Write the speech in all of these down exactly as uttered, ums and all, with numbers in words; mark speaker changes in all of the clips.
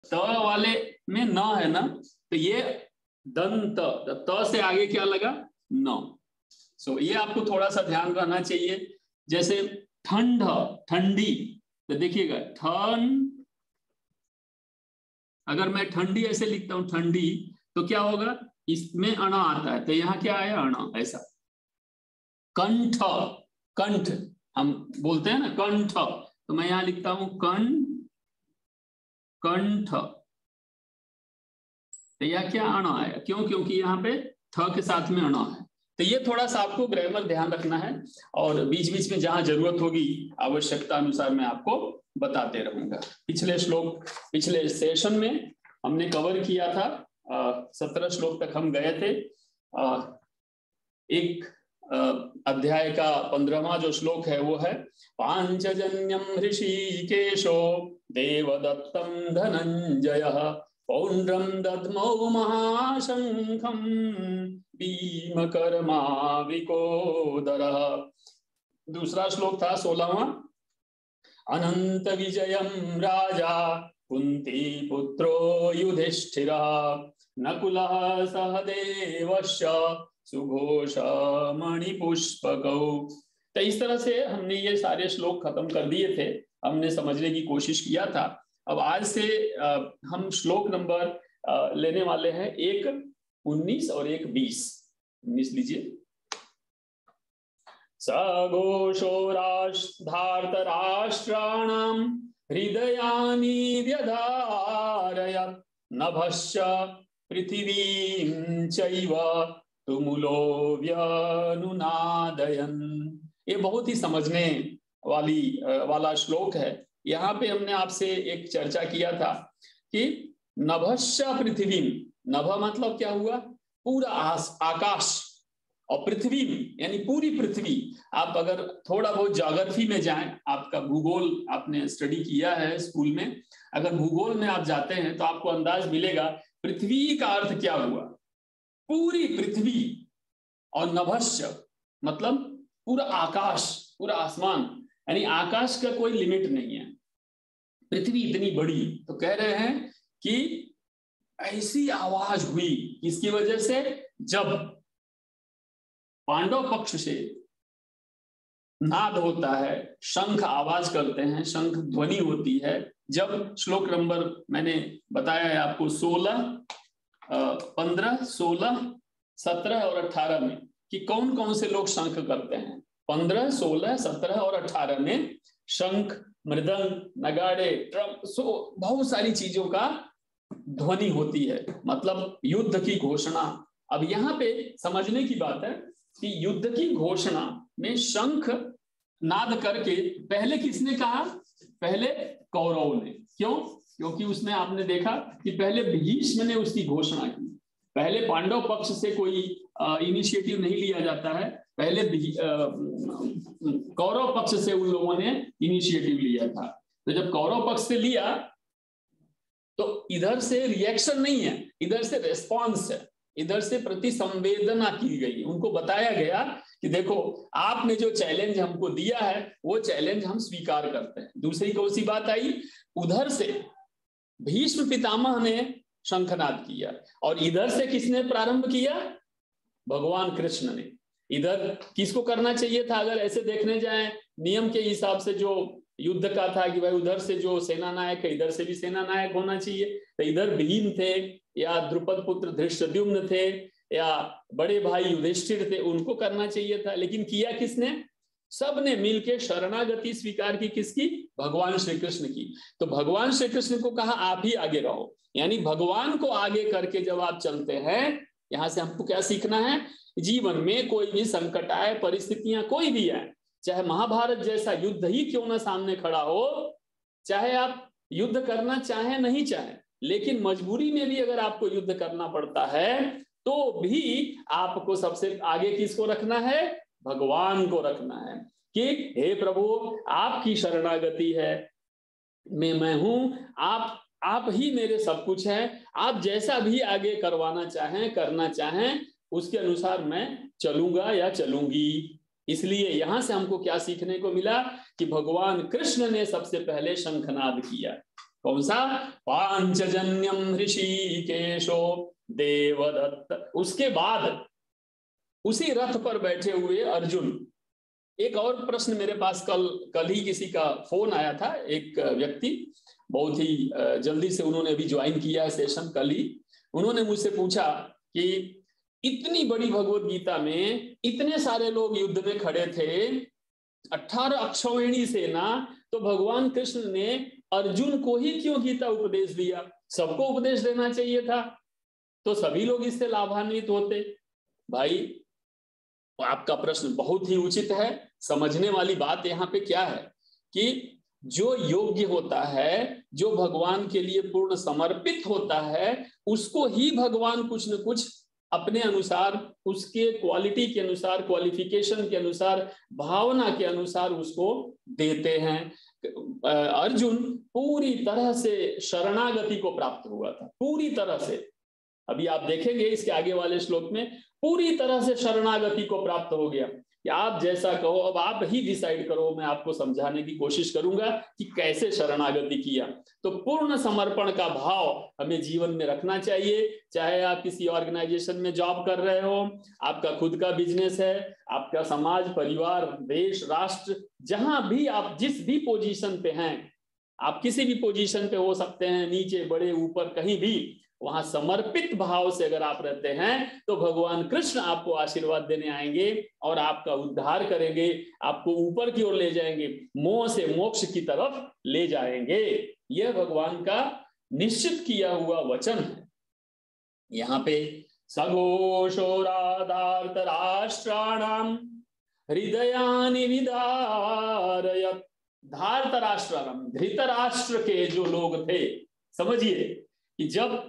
Speaker 1: त वाले में न है ना, तो ये दंत, त से आगे क्या लगा? न। सो ये आपको थोड़ा सा ध्यान रहना चाहिए। जैसे ठंड, ठंडी, तो देखिएगा ठन, अगर मैं ठंडी ऐसे लिखता हूं ठंडी, तो क्या होगा? इसमें अण आता है, तो यहाँ क्या है? अण। ऐसा कंठ, कंठ हम बोलते हैं ना कंठ, तो मैं यहां लिखता हूं कं कंठ, तो यह क्या? अण आया। क्यों? क्योंकि यहाँ पे थ के साथ में अण है। तो ये थोड़ा सा आपको ग्रामर ध्यान रखना है, और बीच बीच में जहां जरूरत होगी आवश्यकता अनुसार मैं आपको बताते रहूंगा। पिछले श्लोक, पिछले सेशन में हमने कवर किया था, सत्रह श्लोक तक हम गए थे। आ, एक अध्याय का पंद्रहवां जो श्लोक है वो है पांचजन्यम ऋषिकेशो देवदत्तम धनंजयः पौंड्रम दद्मौ महाशंखम भीमकर्माविकोदरः। दूसरा श्लोक था सोलहवां, अनंत विजयम राजा कुंती पुत्रो युधिष्ठिरः नकुलः सहदेवश्च सुघोष मणिपुष्पकौ। तो इस तरह से हमने ये सारे श्लोक खत्म कर दिए थे, हमने समझने की कोशिश किया था। अब आज से आ, हम श्लोक नंबर आ, लेने वाले हैं एक उन्नीस और एक बीस। उन्नीस लीजिए। सघोषो धार्तराष्ट्राणां हृदयानि व्यधारयत् नभश्च पृथिवीं चैव तुमुलो व्यनुनादयन्। ये बहुत ही समझने वाली वाला श्लोक है। यहाँ पे हमने आपसे एक चर्चा किया था कि नभश्च पृथ्वी, नभ मतलब क्या हुआ? पूरा आकाश, और पृथ्वी यानी पूरी पृथ्वी। आप अगर थोड़ा बहुत ज्योग्राफी में जाएं, आपका भूगोल आपने स्टडी किया है स्कूल में, अगर भूगोल में आप जाते हैं तो आपको अंदाज मिलेगा पृथ्वी का अर्थ क्या हुआ? पूरी पृथ्वी। और नभश्च मतलब पूरा आकाश, पूरा आसमान, यानी आकाश का कोई लिमिट नहीं है। पृथ्वी इतनी बड़ी, तो कह रहे हैं कि ऐसी आवाज हुई किसकी वजह से? जब पांडव पक्ष से नाद होता है, शंख आवाज करते हैं, शंख ध्वनि होती है। जब श्लोक नंबर मैंने बताया है आपको सोलह, पंद्रह, सोलह, सत्रह और अठारह में कि कौन कौन से लोग शंख करते हैं। पंद्रह, सोलह, सत्रह और अठारह में शंख, मृदंग, नगाड़े, ड्रम, सो बहुत सारी चीजों का ध्वनि होती है, मतलब युद्ध की घोषणा। अब यहाँ पे समझने की बात है कि युद्ध की घोषणा में शंख नाद करके पहले किसने कहा? पहले कौरव ने। क्यों? क्योंकि उसने, आपने देखा कि पहले भीष्म ने उसकी घोषणा की। पहले पांडव पक्ष से कोई इनिशिएटिव नहीं लिया जाता है, पहले कौरव पक्ष से उन लोगों ने इनिशिएटिव लिया था। तो जब कौरव पक्ष से लिया तो इधर से रिएक्शन नहीं है, इधर से रेस्पॉन्स है, इधर से प्रति संवेदना की गई। उनको बताया गया कि देखो आपने जो चैलेंज हमको दिया है वो चैलेंज हम स्वीकार करते हैं। दूसरी कौन सी बात आई? उधर से भीष्म पितामह ने शंखनाद किया, और इधर से किसने प्रारंभ किया? भगवान कृष्ण ने। इधर किसको करना चाहिए था? अगर ऐसे देखने जाएं नियम के हिसाब से जो युद्ध का था कि भाई उधर से जो सेना नायक है इधर से भी सेना नायक होना चाहिए, तो इधर भीम थे या द्रुपद पुत्र धृष्टद्युम्न थे या बड़े भाई युधिष्ठिर थे, उनको करना चाहिए था। लेकिन किया किसने? सबने मिलकर शरणागति स्वीकार की। किसकी? भगवान श्री कृष्ण की। तो भगवान श्री कृष्ण को कहा आप ही आगे रहो, यानी भगवान को आगे करके जब आप चलते हैं, यहां से हमको क्या सीखना है? जीवन में कोई भी संकट आए, परिस्थितियां कोई भी आए, चाहे महाभारत जैसा युद्ध ही क्यों ना सामने खड़ा हो, चाहे आप युद्ध करना चाहे नहीं चाहे, लेकिन मजबूरी में भी अगर आपको युद्ध करना पड़ता है तो भी आपको सबसे आगे किसको रखना है? भगवान को रखना है कि हे प्रभु आपकी शरणागति है, मैं मैं हूं, आप आप ही मेरे सब कुछ हैं, आप जैसा भी आगे करवाना चाहें, करना चाहें, उसके अनुसार मैं चलूंगा या चलूंगी। इसलिए यहां से हमको क्या सीखने को मिला कि भगवान कृष्ण ने सबसे पहले शंखनाद किया। कौन सा? पांचजन्यम ऋषिकेशो देवदत्त। उसके बाद उसी रथ पर बैठे हुए अर्जुन। एक और प्रश्न मेरे पास कल कल ही किसी का फोन आया था, एक व्यक्ति बहुत ही जल्दी से उन्होंने अभी ज्वाइन किया है सेशन कल ही। उन्होंने मुझसे पूछा कि इतनी बड़ी भगवत गीता में इतने सारे लोग युद्ध में खड़े थे, अठारह अक्षौहिणी सेना, तो भगवान कृष्ण ने अर्जुन को ही क्यों गीता उपदेश दिया? सबको उपदेश देना चाहिए था, तो सभी लोग इससे लाभान्वित होते। भाई आपका प्रश्न बहुत ही उचित है। समझने वाली बात यहाँ पे क्या है कि जो योग्य होता है, जो भगवान के लिए पूर्ण समर्पित होता है, उसको ही भगवान कुछ न कुछ अपने अनुसार, उसके क्वालिटी के अनुसार, क्वालिफिकेशन के अनुसार, भावना के अनुसार उसको देते हैं। अर्जुन पूरी तरह से शरणागति को प्राप्त हुआ था, पूरी तरह से। अभी आप देखेंगे इसके आगे वाले श्लोक में, पूरी तरह से शरणागति को प्राप्त हो गया। कि आप जैसा कहो, अब आप ही डिसाइड करो, मैं आपको समझाने की कोशिश करूंगा कि कैसे शरणागति किया। तो पूर्ण समर्पण का भाव हमें जीवन में रखना चाहिए। चाहे आप किसी ऑर्गेनाइजेशन में जॉब कर रहे हो, आपका खुद का बिजनेस है, आपका समाज, परिवार, देश, राष्ट्र, जहां भी आप जिस भी पोजीशन पे हैं, आप किसी भी पोजीशन पे हो सकते हैं, नीचे, बड़े, ऊपर, कहीं भी, वहां समर्पित भाव से अगर आप रहते हैं तो भगवान कृष्ण आपको आशीर्वाद देने आएंगे और आपका उद्धार करेंगे, आपको ऊपर की ओर ले जाएंगे, मोह से मोक्ष की तरफ ले जाएंगे। यह भगवान का निश्चित किया हुआ वचन है। यहाँ पे सघोषो राधार्थ राष्ट्राणाम हृदयानि विदारयत्। धार्तराष्ट्राणाम, धृतराष्ट्र के जो लोग थे, समझिए कि जब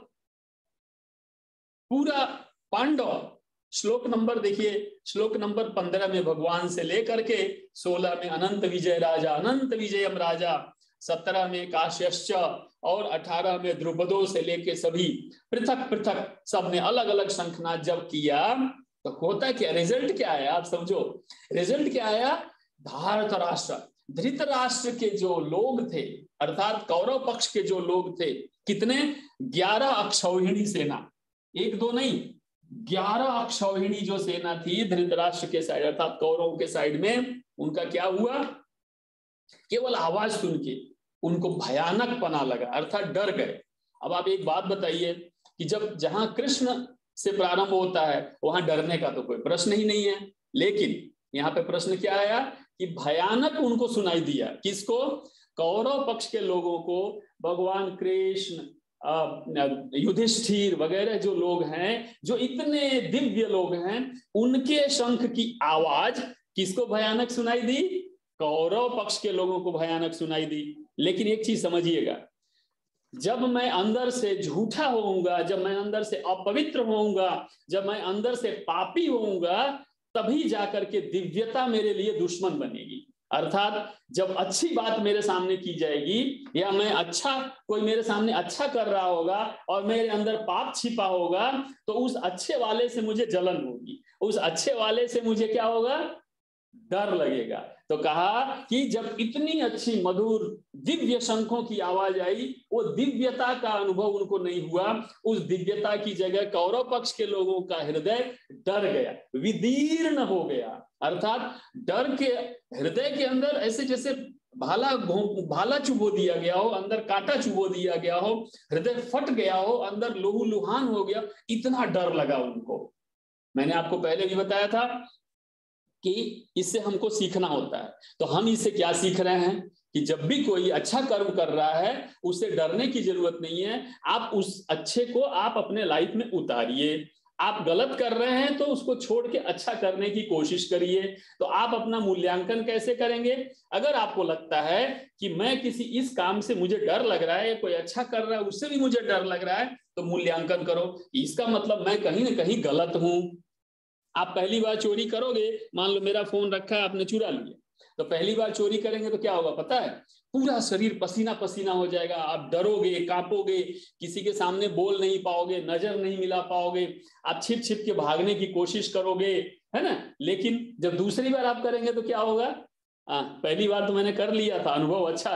Speaker 1: पूरा पांडव, श्लोक नंबर देखिए, श्लोक नंबर पंद्रह में भगवान से लेकर के सोलह में अनंत विजय राजा, अनंत विजयम राजा, सत्रह में काश्यश्च और अठारह में द्रुपदों से लेके सभी पृथक पृथक सबने अलग अलग शंखनाद जब किया, तो होता क्या, रिजल्ट क्या आया? आप समझो रिजल्ट क्या आया। धार्तराष्ट्र, धृतराष्ट्र के जो लोग थे, अर्थात कौरव पक्ष के जो लोग थे, कितने? ग्यारह अक्षौहिणी सेना, एक दो नहीं, ग्यारह अक्षौहिणी जो सेना थी धृतराष्ट्र के साइड, अर्थात कौरवों के साइड में, उनका क्या हुआ? केवल आवाज सुन के उनको भयानक पना लगा, अर्थात डर गए। अब आप एक बात बताइए कि जब जहां कृष्ण से प्रारंभ होता है वहां डरने का तो कोई प्रश्न ही नहीं है, लेकिन यहाँ पे प्रश्न क्या आया कि भयानक उनको सुनाई दिया। किसको? कौरव पक्ष के लोगों को। भगवान कृष्ण, युधिष्ठिर वगैरह जो लोग हैं, जो इतने दिव्य लोग हैं, उनके शंख की आवाज किसको भयानक सुनाई दी? कौरव पक्ष के लोगों को भयानक सुनाई दी। लेकिन एक चीज समझिएगा, जब मैं अंदर से झूठा होऊंगा, जब मैं अंदर से अपवित्र होऊंगा, जब मैं अंदर से पापी होऊंगा, तभी जाकर के दिव्यता मेरे लिए दुश्मन बनेगी। अर्थात जब अच्छी बात मेरे सामने की जाएगी, या मैं अच्छा, कोई मेरे सामने अच्छा कर रहा होगा और मेरे अंदर पाप छिपा होगा, तो उस अच्छे वाले से मुझे जलन होगी, उस अच्छे वाले से मुझे क्या होगा? डर लगेगा। तो कहा कि जब इतनी अच्छी मधुर दिव्य शंखों की आवाज आई, वो दिव्यता का अनुभव उनको नहीं हुआ। उस दिव्यता की जगह कौरव पक्ष के लोगों का हृदय डर गया, विदीर्ण हो गया। अर्थात डर के हृदय के अंदर ऐसे जैसे भाला भाला चुबो दिया गया हो, अंदर कांटा चुबो दिया गया हो, हृदय फट गया हो, अंदर लहू लुहान हो गया, इतना डर लगा उनको। मैंने आपको पहले भी बताया था कि इससे हमको सीखना होता है। तो हम इससे क्या सीख रहे हैं कि जब भी कोई अच्छा कर्म कर रहा है, उससे डरने की जरूरत नहीं है। आप उस अच्छे को आप अपने लाइफ में उतारिए। आप गलत कर रहे हैं तो उसको छोड़ के अच्छा करने की कोशिश करिए। तो आप अपना मूल्यांकन कैसे करेंगे? अगर आपको लगता है कि मैं किसी इस काम से मुझे डर लग रहा है, कोई अच्छा कर रहा है उससे भी मुझे डर लग रहा है, तो मूल्यांकन करो, इसका मतलब मैं कहीं ना कहीं गलत हूं। आप पहली बार चोरी करोगे, मान लो मेरा फोन रखा है, आपने चुरा लिया, तो पहली बार चोरी करेंगे तो क्या होगा पता है? पूरा शरीर पसीना पसीना हो जाएगा, आप डरोगे, कांपोगे, किसी के सामने बोल नहीं पाओगे, नजर नहीं मिला पाओगे, आप छिप छिप के भागने की कोशिश करोगे, है ना। लेकिन जब दूसरी बार आप करेंगे तो क्या होगा? आ, पहली बार तो मैंने कर लिया था, अनुभव अच्छा है,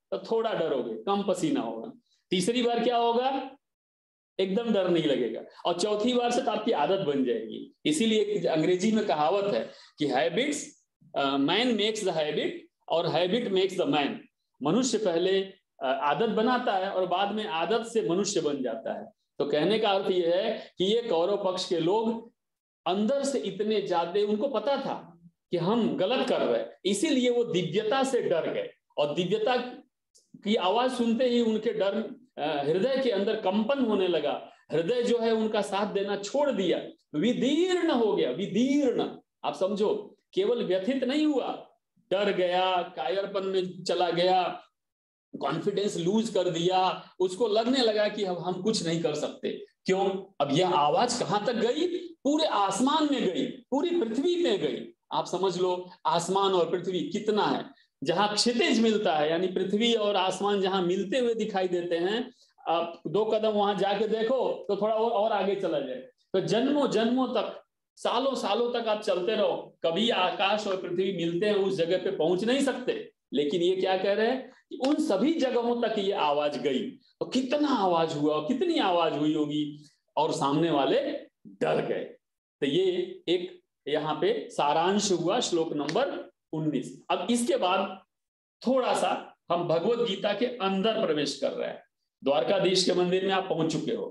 Speaker 1: तो थोड़ा डरोगे, कम पसीना होगा। तीसरी बार क्या होगा, एकदम डर नहीं लगेगा। और चौथी बार से तो आपकी आदत बन जाएगी। इसीलिए अंग्रेजी में कहावत है कि habits, man makes the habit और हैबिट मेक्स द मैन। मनुष्य पहले आदत बनाता है और बाद में आदत से मनुष्य बन जाता है। तो कहने का अर्थ यह है कि ये कौरव पक्ष के लोग अंदर से इतने ज्यादा, उनको पता था कि हम गलत कर रहे हैं, इसीलिए वो दिव्यता से डर गए। और दिव्यता की आवाज सुनते ही उनके डर, हृदय के अंदर कंपन होने लगा। हृदय जो है उनका साथ देना छोड़ दिया, विदीर्ण हो गया। विदीर्ण, आप समझो, केवल व्यथित नहीं हुआ, डर गया, कायरपन में चला गया, कॉन्फिडेंस लूज कर दिया। उसको लगने लगा कि अब हम कुछ नहीं कर सकते। क्यों? अब यह आवाज कहां तक गई? पूरे आसमान में गई, पूरी पृथ्वी में गई। आप समझ लो, आसमान और पृथ्वी कितना है। जहां क्षितिज मिलता है, यानी पृथ्वी और आसमान जहां मिलते हुए दिखाई देते हैं, आप दो कदम वहां जाके देखो तो थोड़ा और, और आगे चला जाए, तो जन्मों जन्मों तक, सालों सालों तक आप चलते रहो, कभी आकाश और पृथ्वी मिलते हैं उस जगह पे पहुंच नहीं सकते। लेकिन ये क्या कह रहे हैं कि उन सभी जगहों तक ये आवाज गई। तो कितना आवाज हुआ, कितनी आवाज हुई होगी, और सामने वाले डर गए। तो ये एक यहाँ पे सारांश हुआ श्लोक नंबर उन्नीस। अब इसके बाद थोड़ा सा हम भगवत गीता के अंदर प्रवेश कर रहे हैं। द्वारकाधीश के मंदिर में आप पहुंच चुके हो,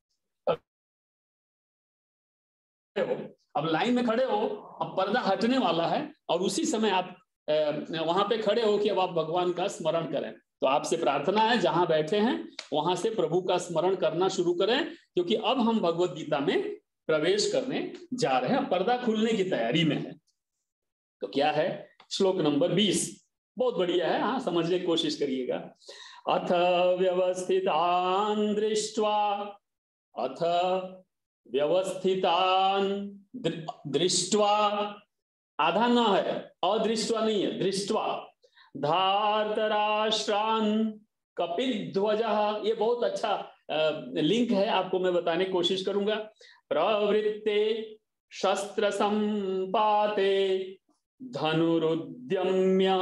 Speaker 1: अब लाइन में खड़े हो, अब पर्दा हटने वाला है और उसी समय आप वहां पे खड़े हो कि अब आप भगवान का स्मरण करें। तो आपसे प्रार्थना है, जहां बैठे हैं वहां से प्रभु का स्मरण करना शुरू करें, क्योंकि अब हम भगवत गीता में प्रवेश करने जा रहे हैं, पर्दा खुलने की तैयारी में है। तो क्या है? श्लोक नंबर बीस, बहुत बढ़िया है, हाँ समझने की कोशिश करिएगा। अथ व्यवस्थितान् दृष्ट्वा, अथ व्यवस्थितान् दृष्ट्वा, आधा ना है, अदृष्ट्वा नहीं है, दृष्ट्वा, धार्तराष्ट्रान् कपिध्वजः। ये बहुत अच्छा लिंक है, आपको मैं बताने की कोशिश करूंगा। प्रवृत्ते शस्त्र संपाते धनुरुद्यम्य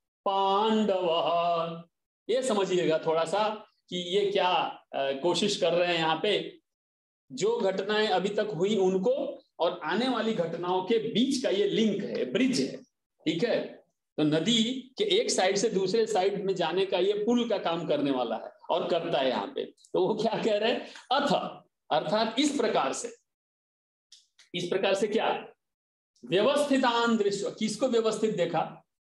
Speaker 1: पांडवः। ये समझिएगा थोड़ा सा कि ये क्या आ, कोशिश कर रहे हैं यहाँ पे। जो घटनाएं अभी तक हुई उनको और आने वाली घटनाओं के बीच का ये लिंक है, ब्रिज है, ठीक है। तो नदी के एक साइड से दूसरे साइड में जाने का ये पुल का काम करने वाला है और करता है यहाँ पे। तो वो क्या कह रहे हैं? अथ, अर्थात इस प्रकार से, इस प्रकार से क्या? व्यवस्थितान दृश्य, किसको व्यवस्थित देखा?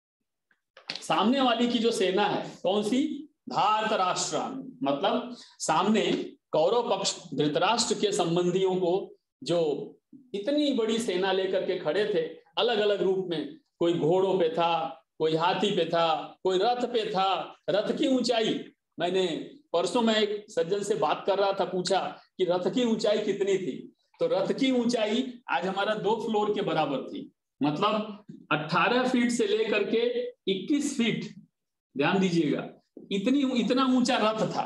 Speaker 1: सामने वाली की जो सेना है, कौन सी? धार्तराष्ट्रान, मतलब सामने कौरव पक्ष धृतराष्ट्र के संबंधियों को, जो इतनी बड़ी सेना लेकर के खड़े थे अलग अलग रूप में, कोई घोड़ों पे था, कोई हाथी पे था, कोई रथ पे था। रथ की ऊंचाई, मैंने परसों में एक सज्जन से बात कर रहा था, पूछा कि रथ की ऊंचाई कितनी थी, तो रथ की ऊंचाई आज हमारा दो फ्लोर के बराबर थी, मतलब अठारह फीट से लेकर के इक्कीस फीट, ध्यान दीजिएगा, इतनी इतना ऊंचा रथ था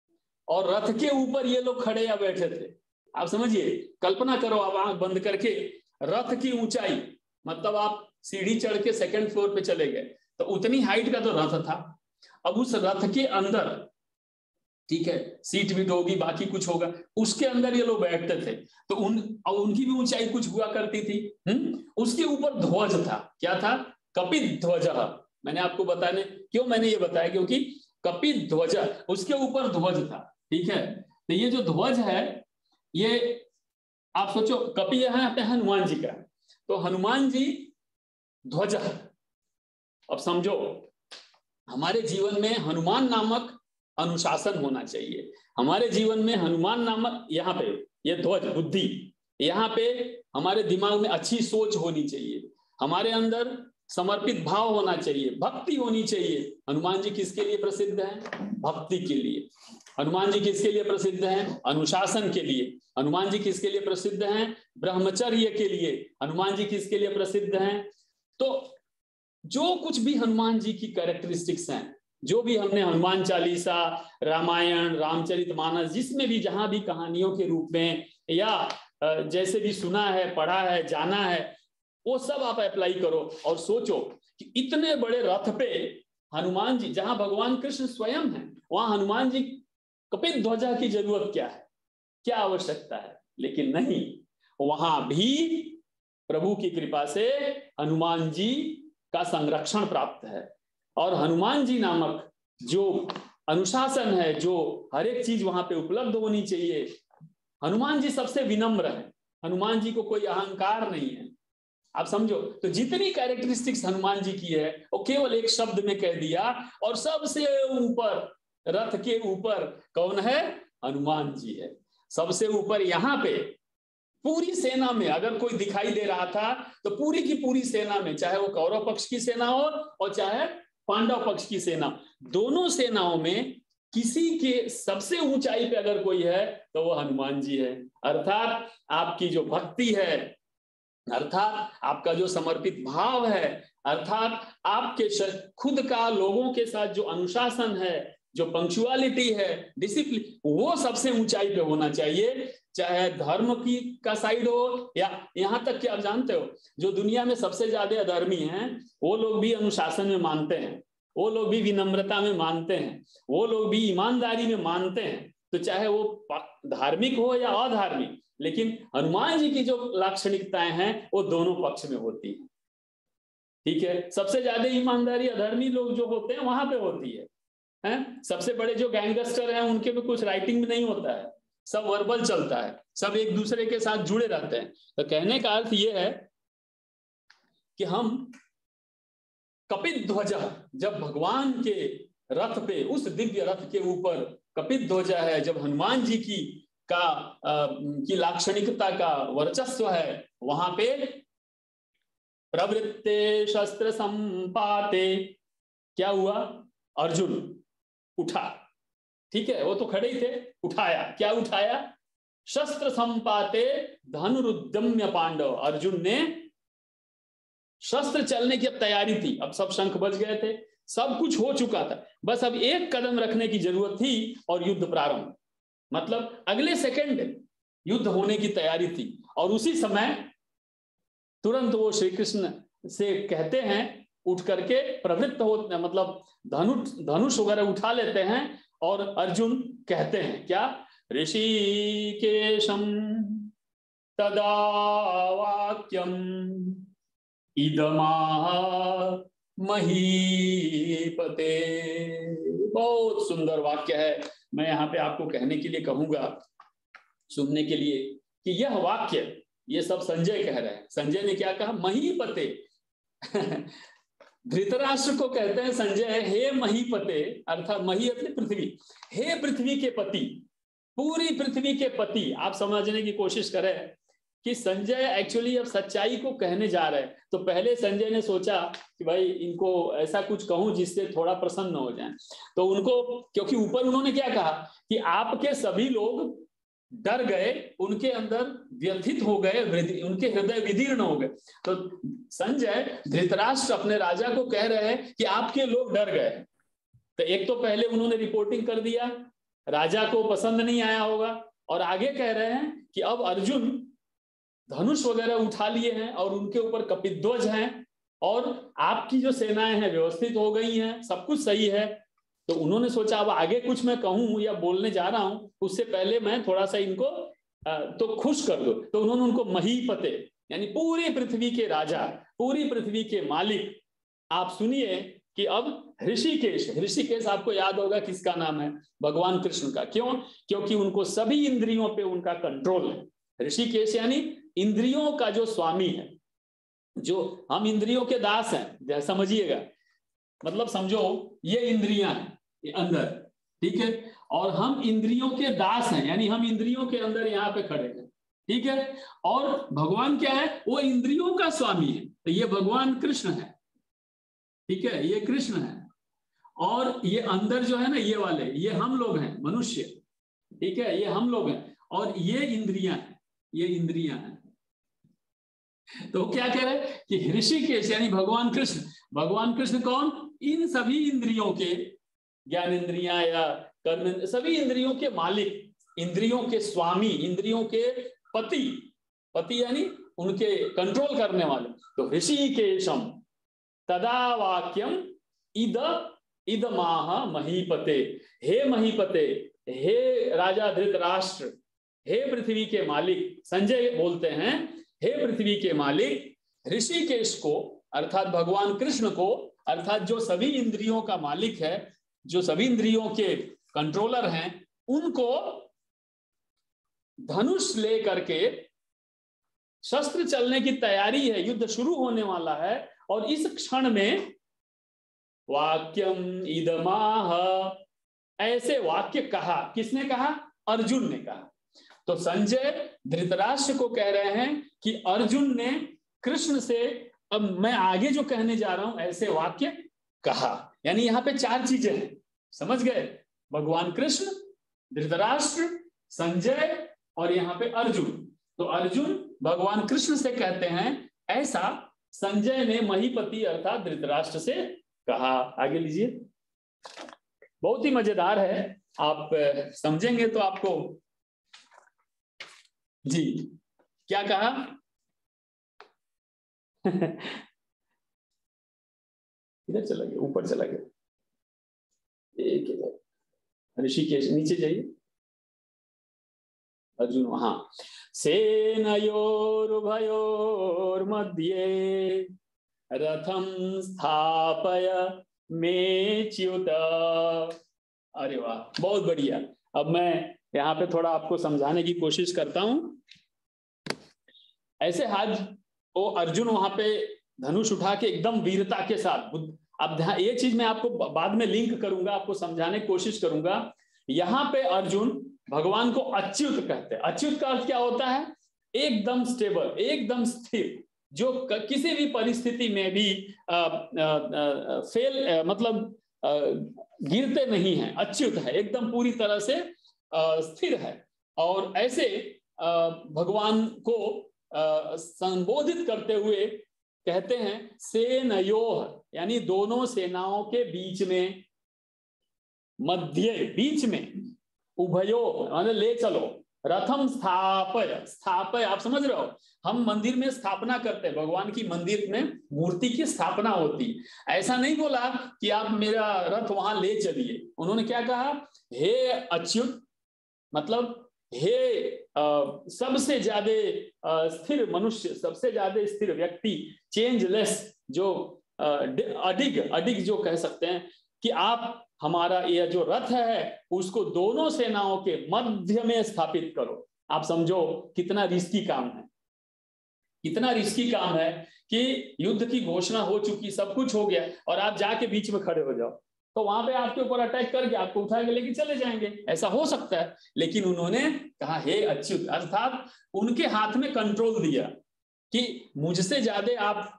Speaker 1: और रथ के ऊपर ये लोग खड़े या बैठे थे। आप समझिए, कल्पना करो, आप आंख बंद करके, रथ की ऊंचाई, मतलब आप सीढ़ी चढ़ के सेकंड फ्लोर पे चले गए तो उतनी हाइट का तो रथ था। अब उस रथ के अंदर, ठीक है, सीट भी होगी, बाकी कुछ होगा, उसके अंदर ये लोग बैठते थे, तो उन और उनकी भी ऊंचाई कुछ हुआ करती थी। हम्म उसके ऊपर ध्वज था, क्या था? कपित ध्वज। मैंने आपको बताने क्यों मैंने ये बताया, क्योंकि कपित ध्वज, उसके ऊपर ध्वज था, ठीक है। तो ये जो ध्वज है, ये आप सोचो, कपि यहाँ पे हनुमान जी का, तो हनुमान जी ध्वज। अब समझो, हमारे जीवन में हनुमान नामक अनुशासन होना चाहिए। हमारे जीवन में हनुमान नामक, यहाँ पे ये ध्वज बुद्धि, यहाँ पे हमारे दिमाग में अच्छी सोच होनी चाहिए, हमारे अंदर समर्पित भाव होना चाहिए, भक्ति होनी चाहिए। हनुमान जी किसके लिए प्रसिद्ध हैं? भक्ति के लिए। हनुमान जी किसके लिए प्रसिद्ध हैं? अनुशासन के लिए। हनुमान जी किसके लिए प्रसिद्ध हैं? ब्रह्मचर्य के लिए। हनुमान जी किसके लिए प्रसिद्ध हैं? तो जो कुछ भी हनुमान जी की कैरेक्टरिस्टिक्स हैं, जो भी हमने हनुमान चालीसा, रामायण, रामचरितमानस, जिसमें भी जहां भी कहानियों के रूप में या जैसे भी सुना है, पढ़ा है, जाना है, वो सब आप अप्लाई करो और सोचो कि इतने बड़े रथ पे हनुमान जी, जहां भगवान कृष्ण स्वयं है, वहां हनुमान जी कपित ध्वजा की जरूरत क्या है, क्या आवश्यकता है? लेकिन नहीं, वहां भी प्रभु की कृपा से हनुमान जी का संरक्षण प्राप्त है। और हनुमान जी नामक जो अनुशासन है, जो हर एक चीज वहां पे उपलब्ध होनी चाहिए, हनुमान जी सबसे विनम्र है, हनुमान जी को कोई अहंकार नहीं है। आप समझो, तो जितनी कैरेक्टरिस्टिक्स हनुमान जी की है वो केवल एक शब्द में कह दिया। और सबसे ऊपर, रथ के ऊपर कौन है? हनुमान जी है सबसे ऊपर। यहां पे पूरी सेना में अगर कोई दिखाई दे रहा था तो पूरी की पूरी सेना में, चाहे वो कौरव पक्ष की सेना हो और चाहे पांडव पक्ष की सेना, दोनों सेनाओं में किसी के सबसे ऊंचाई पे अगर कोई है तो वो हनुमान जी है। अर्थात आपकी जो भक्ति है, अर्थात आपका जो समर्पित भाव है, अर्थात आपके खुद का लोगों के साथ जो अनुशासन है, जो पंक्चुअलिटी है, डिसिप्लिन, वो सबसे ऊंचाई पे होना चाहिए। चाहे धर्म की का साइड हो या यहां तक कि आप जानते हो जो दुनिया में सबसे ज्यादा अधर्मी हैं वो लोग भी अनुशासन में मानते हैं, वो लोग भी विनम्रता में मानते हैं, वो लोग भी ईमानदारी में मानते हैं। तो चाहे वो धार्मिक हो या अधार्मिक, लेकिन हनुमान जी की जो लाक्षणिकताएं हैं वो दोनों पक्ष में होती है। ठीक है, सबसे ज्यादा ईमानदारी अधर्मी लोग जो होते हैं वहां पे होती है, हैं? सबसे बड़े जो गैंगस्टर हैं उनके में कुछ राइटिंग में नहीं होता है, सब वर्बल चलता है, सब एक दूसरे के साथ जुड़े रहते हैं। तो कहने का अर्थ यह है कि हम कपित ध्वजा, जब भगवान के रथ पे, उस दिव्य रथ के ऊपर कपित ध्वजा है, जब हनुमान जी की का आ, की लाक्षणिकता का वर्चस्व है, वहां पे प्रवृत्ते शस्त्र संपाते क्या हुआ? अर्जुन उठा। ठीक है, वो तो खड़े ही थे, उठाया। क्या उठाया? शस्त्र संपाते धनुरुद्यम्य पांडव। अर्जुन ने शस्त्र चलने की अब तैयारी थी, अब सब शंख बज गए थे, सब कुछ हो चुका था, बस अब एक कदम रखने की जरूरत थी और युद्ध प्रारंभ। मतलब अगले सेकंड युद्ध होने की तैयारी थी। और उसी समय तुरंत वो श्री कृष्ण से कहते हैं, उठ करके प्रवृत्त हो, मतलब धनुष धनुष वगैरह उठा लेते हैं और अर्जुन कहते हैं क्या? ऋषिकेशं तदा वाक्यम इदमाह महीपते। बहुत सुंदर वाक्य है, मैं यहाँ पे आपको कहने के लिए कहूंगा, सुनने के लिए, कि यह वाक्य, ये सब संजय कह रहे हैं। संजय ने क्या कहा? महीपते। धृतराष्ट्र को कहते हैं संजय, हे महीपते, अर्थात मही अपनी पृथ्वी, हे पृथ्वी के पति, पूरी पृथ्वी के पति। आप समझने की कोशिश करें कि संजय एक्चुअली अब सच्चाई को कहने जा रहे हैं। तो पहले संजय ने सोचा कि भाई इनको ऐसा कुछ कहूं जिससे थोड़ा प्रसन्न हो जाए। तो उनको, क्योंकि ऊपर उन्होंने क्या कहा कि आपके सभी लोग डर गए, उनके अंदर व्यथित हो गए, उनके हृदय विदीर्ण हो गए। तो संजय धृतराष्ट्र अपने राजा को कह रहे हैं कि आपके लोग डर गए। तो एक तो पहले उन्होंने रिपोर्टिंग कर दिया, राजा को पसंद नहीं आया होगा, और आगे कह रहे हैं कि अब अर्जुन धनुष वगैरह उठा लिए हैं और उनके ऊपर कपिध्वज हैं और आपकी जो सेनाएं हैं व्यवस्थित हो गई हैं, सब कुछ सही है। तो उन्होंने सोचा अब आगे कुछ मैं कहूं या बोलने जा रहा हूं उससे पहले मैं थोड़ा सा इनको तो खुश कर दो। तो उन्होंने उनको महीपते, यानी पूरी पृथ्वी के राजा, पूरी पृथ्वी के मालिक, आप सुनिए कि अब ऋषिकेश, ऋषिकेश आपको याद होगा किसका नाम है? भगवान कृष्ण का। क्यों? क्योंकि उनको सभी इंद्रियों पे उनका कंट्रोल है। ऋषिकेश यानी इंद्रियों का जो स्वामी है। जो हम इंद्रियों के दास हैं, समझिएगा, मतलब समझो ये इंद्रियां हैं ये अंदर, ठीक है, और हम इंद्रियों के दास हैं, यानी हम इंद्रियों के अंदर यहाँ पे खड़े हैं, ठीक है। और भगवान क्या है? वो इंद्रियों का स्वामी है। तो ये भगवान कृष्ण है, ठीक है, ये कृष्ण है। और ये अंदर जो है ना, ये वाले, ये हम लोग हैं, मनुष्य, ठीक है, ये हम लोग हैं। और ये इंद्रियां हैं, ये इंद्रियां हैं। तो क्या कह रहे हैं कि ऋषिकेश यानी भगवान कृष्ण। भगवान कृष्ण कौन? इन सभी इंद्रियों के, ज्ञान इंद्रियां या कर्म, सभी इंद्रियों के मालिक, इंद्रियों के स्वामी, इंद्रियों के पति, पति यानी उनके कंट्रोल करने वाले। तो ऋषिकेशम तदा वाक्यम इद इदमाह महीपते, हे महीपते, हे राजा धृतराष्ट्र, हे पृथ्वी के मालिक। संजय बोलते हैं, हे पृथ्वी के मालिक, ऋषिकेश को अर्थात भगवान कृष्ण को, अर्थात जो सभी इंद्रियों का मालिक है, जो सभी इंद्रियों के कंट्रोलर हैं, उनको धनुष ले करके शस्त्र चलने की तैयारी है, युद्ध शुरू होने वाला है। और इस क्षण में वाक्यम इदमाह, ऐसे वाक्य कहा। किसने कहा? अर्जुन ने कहा। तो संजय धृतराष्ट्र को कह रहे हैं कि अर्जुन ने कृष्ण से, अब मैं आगे जो कहने जा रहा हूं ऐसे वाक्य कहा। यानी यहां पे चार चीजें हैं, समझ गए? भगवान कृष्ण, धृतराष्ट्र, संजय और यहाँ पे अर्जुन। तो अर्जुन भगवान कृष्ण से कहते हैं, ऐसा संजय ने महीपति अर्थात धृतराष्ट्र से कहा। आगे लीजिए, बहुत ही मजेदार है, आप समझेंगे तो आपको। जी, क्या कहा? इधर चला गया, ऊपर चला गया, एक ऋषिकेश, नीचे जाइए। अर्जुन वहां, सेनयोरुभयोर्मध्ये रथम स्थापय मेच्युत। अरे वाह, बहुत बढ़िया। अब मैं यहाँ पे थोड़ा आपको समझाने की कोशिश करता हूं। ऐसे हाथ वो अर्जुन वहां पे धनुष उठा के एकदम वीरता के साथ, अब ये चीज मैं आपको बाद में लिंक करूंगा, आपको समझाने की कोशिश करूंगा। यहाँ पे अर्जुन भगवान को अच्युत कहते हैं। अच्युत का अर्थ क्या होता है? एकदम स्टेबल, एकदम स्थिर, जो किसी भी परिस्थिति में भी आ, आ, आ, फेल आ, मतलब आ, गिरते नहीं हैं, अच्युत है, एकदम पूरी तरह से आ, स्थिर है। और ऐसे आ, भगवान को आ, संबोधित करते हुए कहते हैं सेनयोः, यानी दोनों सेनाओं के बीच में, मध्य बीच में, उभयो माने ले चलो, रथम स्थापय, स्थापय आप समझ रहे हो, हम मंदिर में स्थापना करते हैं, भगवान की मंदिर में मूर्ति की स्थापना होती। ऐसा नहीं बोला कि आप मेरा रथ वहां ले चलिए, उन्होंने क्या कहा? हे अच्युत, मतलब हे सबसे ज्यादा स्थिर मनुष्य, सबसे ज्यादा स्थिर व्यक्ति, चेंजलेस, जो अडिग अडिग जो कह सकते हैं, कि आप हमारा यह जो रथ है उसको दोनों सेनाओं के मध्य में स्थापित करो। आप समझो कितना रिस्की काम है, कितना रिस्की काम है कि युद्ध की घोषणा हो चुकी, सब कुछ हो गया, और आप जाके बीच में खड़े हो जाओ, तो वहां पे आपके ऊपर अटैक करके आपको उठा के लेके चले जाएंगे, ऐसा हो सकता है। लेकिन उन्होंने कहा हे अच्युत, अर्थात उनके हाथ में कंट्रोल दिया कि मुझसे ज्यादा आप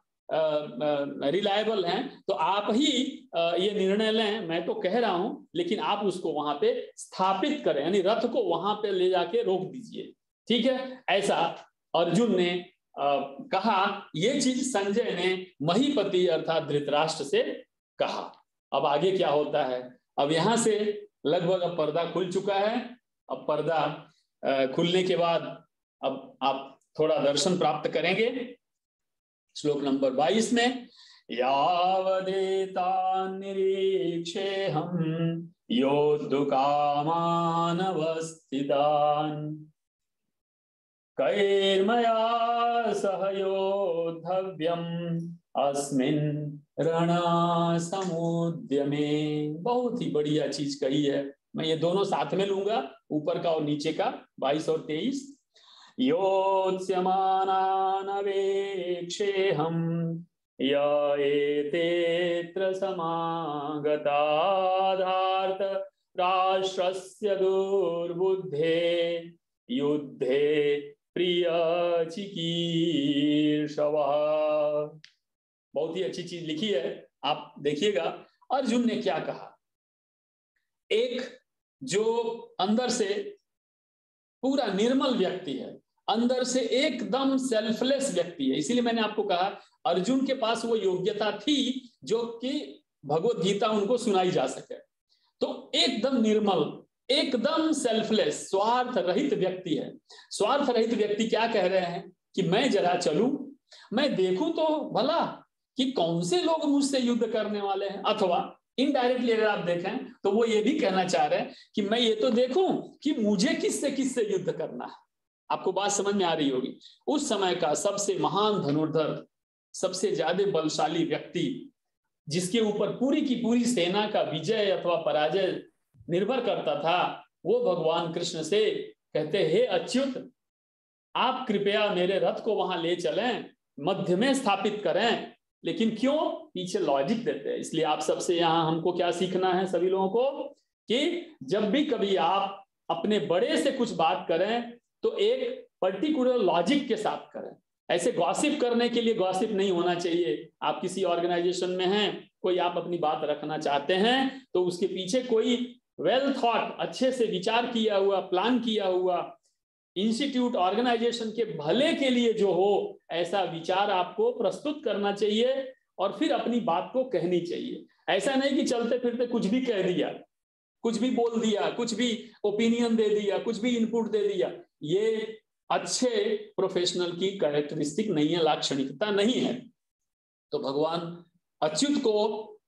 Speaker 1: रिलायबल हैं, तो आप ही आ, ये निर्णय लें, मैं तो कह रहा हूं, लेकिन आप उसको वहां पे स्थापित करें, यानी रथ को वहां पे ले जाके रोक दीजिए, ठीक है? ऐसा अर्जुन ने आ, कहा। ये चीज संजय ने महीपति अर्थात धृतराष्ट्र से कहा। अब आगे क्या होता है? अब यहां से लगभग अब पर्दा खुल चुका है। अब पर्दा आ, खुलने के बाद अब आप थोड़ा दर्शन प्राप्त करेंगे। श्लोक नंबर बाईस में, यावदेता निरीक्षे हम योद्धुकामान अवस्थितान् कैर्मया सह योद्धव्यम् अस्मिन् रणसमुद्यमे। बहुत ही बढ़िया चीज कही है। मैं ये दोनों साथ में लूंगा, ऊपर का और नीचे का, बाईस और तेईस। योत्स्यमानानवेक्षेऽहं य एतेऽत्र समागताधार्त राष्ट्रस्य दुर्बुद्धे युद्धे प्रिय चिकीर्षवः। बहुत ही अच्छी चीज लिखी है, आप देखिएगा अर्जुन ने क्या कहा। एक जो अंदर से पूरा निर्मल व्यक्ति है, अंदर से एकदम सेल्फलेस व्यक्ति है, इसीलिए मैंने आपको कहा अर्जुन के पास वो योग्यता थी जो कि भगवत गीता उनको सुनाई जा सके। तो एकदम निर्मल, एकदम सेल्फलेस, स्वार्थ रहित व्यक्ति है। स्वार्थ रहित व्यक्ति क्या कह रहे हैं कि मैं जरा चलूं, मैं देखूं तो भला कि कौन से लोग मुझसे युद्ध करने वाले हैं, अथवा इनडायरेक्टली अगर आप देखें तो वो ये भी कहना चाह रहे हैं कि मैं ये तो देखूं कि मुझे किससे किससे युद्ध करना है। आपको बात समझ में आ रही होगी। उस समय का सबसे महान धनुर्धर, सबसे ज्यादा बलशाली व्यक्ति, जिसके ऊपर पूरी की पूरी सेना का विजय अथवा पराजय निर्भर करता था, वो भगवान कृष्ण से कहते, हे अच्युत, आप कृपया मेरे रथ को वहां ले चलें, मध्य में स्थापित करें। लेकिन क्यों? पीछे लॉजिक देते हैं। इसलिए आप सबसे यहां हमको क्या सीखना है सभी लोगों को, कि जब भी कभी आप अपने बड़े से कुछ बात करें तो एक पर्टिकुलर लॉजिक के साथ करें। ऐसे गॉसिप करने के लिए गॉसिप नहीं होना चाहिए। आप किसी ऑर्गेनाइजेशन में हैं, कोई आप अपनी बात रखना चाहते हैं, तो उसके पीछे कोई वेल थॉट, अच्छे से विचार किया हुआ, प्लान किया हुआ, इंस्टीट्यूट ऑर्गेनाइजेशन के भले के लिए जो हो, ऐसा विचार आपको प्रस्तुत करना चाहिए और फिर अपनी बात को कहनी चाहिए। ऐसा नहीं कि चलते फिरते कुछ भी कह दिया, कुछ भी बोल दिया, कुछ भी ओपिनियन दे दिया, कुछ भी इनपुट दे दिया। ये अच्छे प्रोफेशनल की कैरेक्टरिस्टिक नहीं है, लाक्षणिकता नहीं है। तो भगवान अच्युत को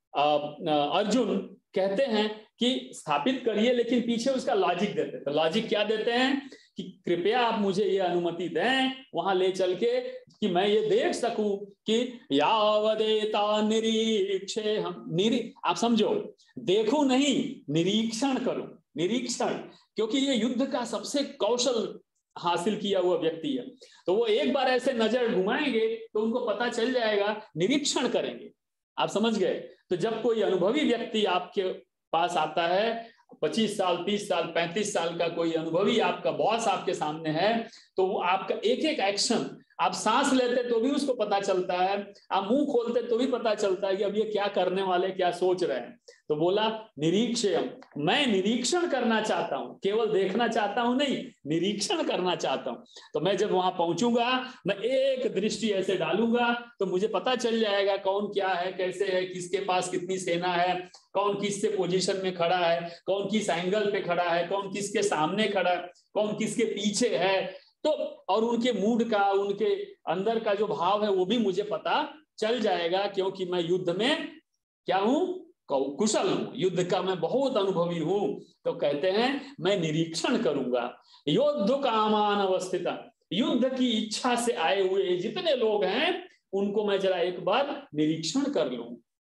Speaker 1: अर्जुन कहते हैं कि स्थापित करिए, लेकिन पीछे उसका लॉजिक देते हैं। तो लॉजिक क्या देते हैं कि कृपया आप मुझे ये अनुमति दें वहां ले चल के, कि मैं ये देख सकूं कि यावदेता निरीक्षे हम निरी आप समझो, देखूं नहीं, निरीक्षण करूं। निरीक्षण, क्योंकि ये युद्ध का सबसे कौशल हासिल किया हुआ व्यक्ति है। तो वो एक बार ऐसे नजर घुमाएंगे तो उनको पता चल जाएगा, निरीक्षण करेंगे। आप समझ गए? तो जब कोई अनुभवी व्यक्ति आपके पास आता है, पच्चीस साल, तीस साल, पैंतीस साल का कोई अनुभवी आपका बॉस आपके सामने है, तो वो आपका एक एक एक्शन, आप सांस लेते तो भी उसको पता चलता है, आप मुंह खोलते तो भी पता चलता है कि अब ये क्या करने वाले, क्या सोच रहे हैं। तो बोला निरीक्षण, मैं निरीक्षण करना चाहता हूं, केवल देखना चाहता हूं नहीं, निरीक्षण करना चाहता हूं। तो मैं जब वहां पहुंचूंगा, मैं एक दृष्टि ऐसे डालूंगा तो मुझे पता चल जाएगा कौन क्या है, कैसे है, किसके पास कितनी सेना है, कौन किससे पोजीशन में खड़ा है, कौन किस एंगल पे खड़ा है, कौन किसके सामने खड़ा है, कौन किसके पीछे है। तो और उनके मूड का, उनके अंदर का जो भाव है वो भी मुझे पता चल जाएगा, क्योंकि मैं युद्ध में क्या हूं, कुशल हूं, युद्ध का मैं बहुत अनुभवी हूं। तो कहते हैं मैं निरीक्षण करूंगा। योद्ध कामान अवस्थित, युद्ध की इच्छा से आए हुए जितने लोग हैं उनको मैं जरा एक बार निरीक्षण कर लूं।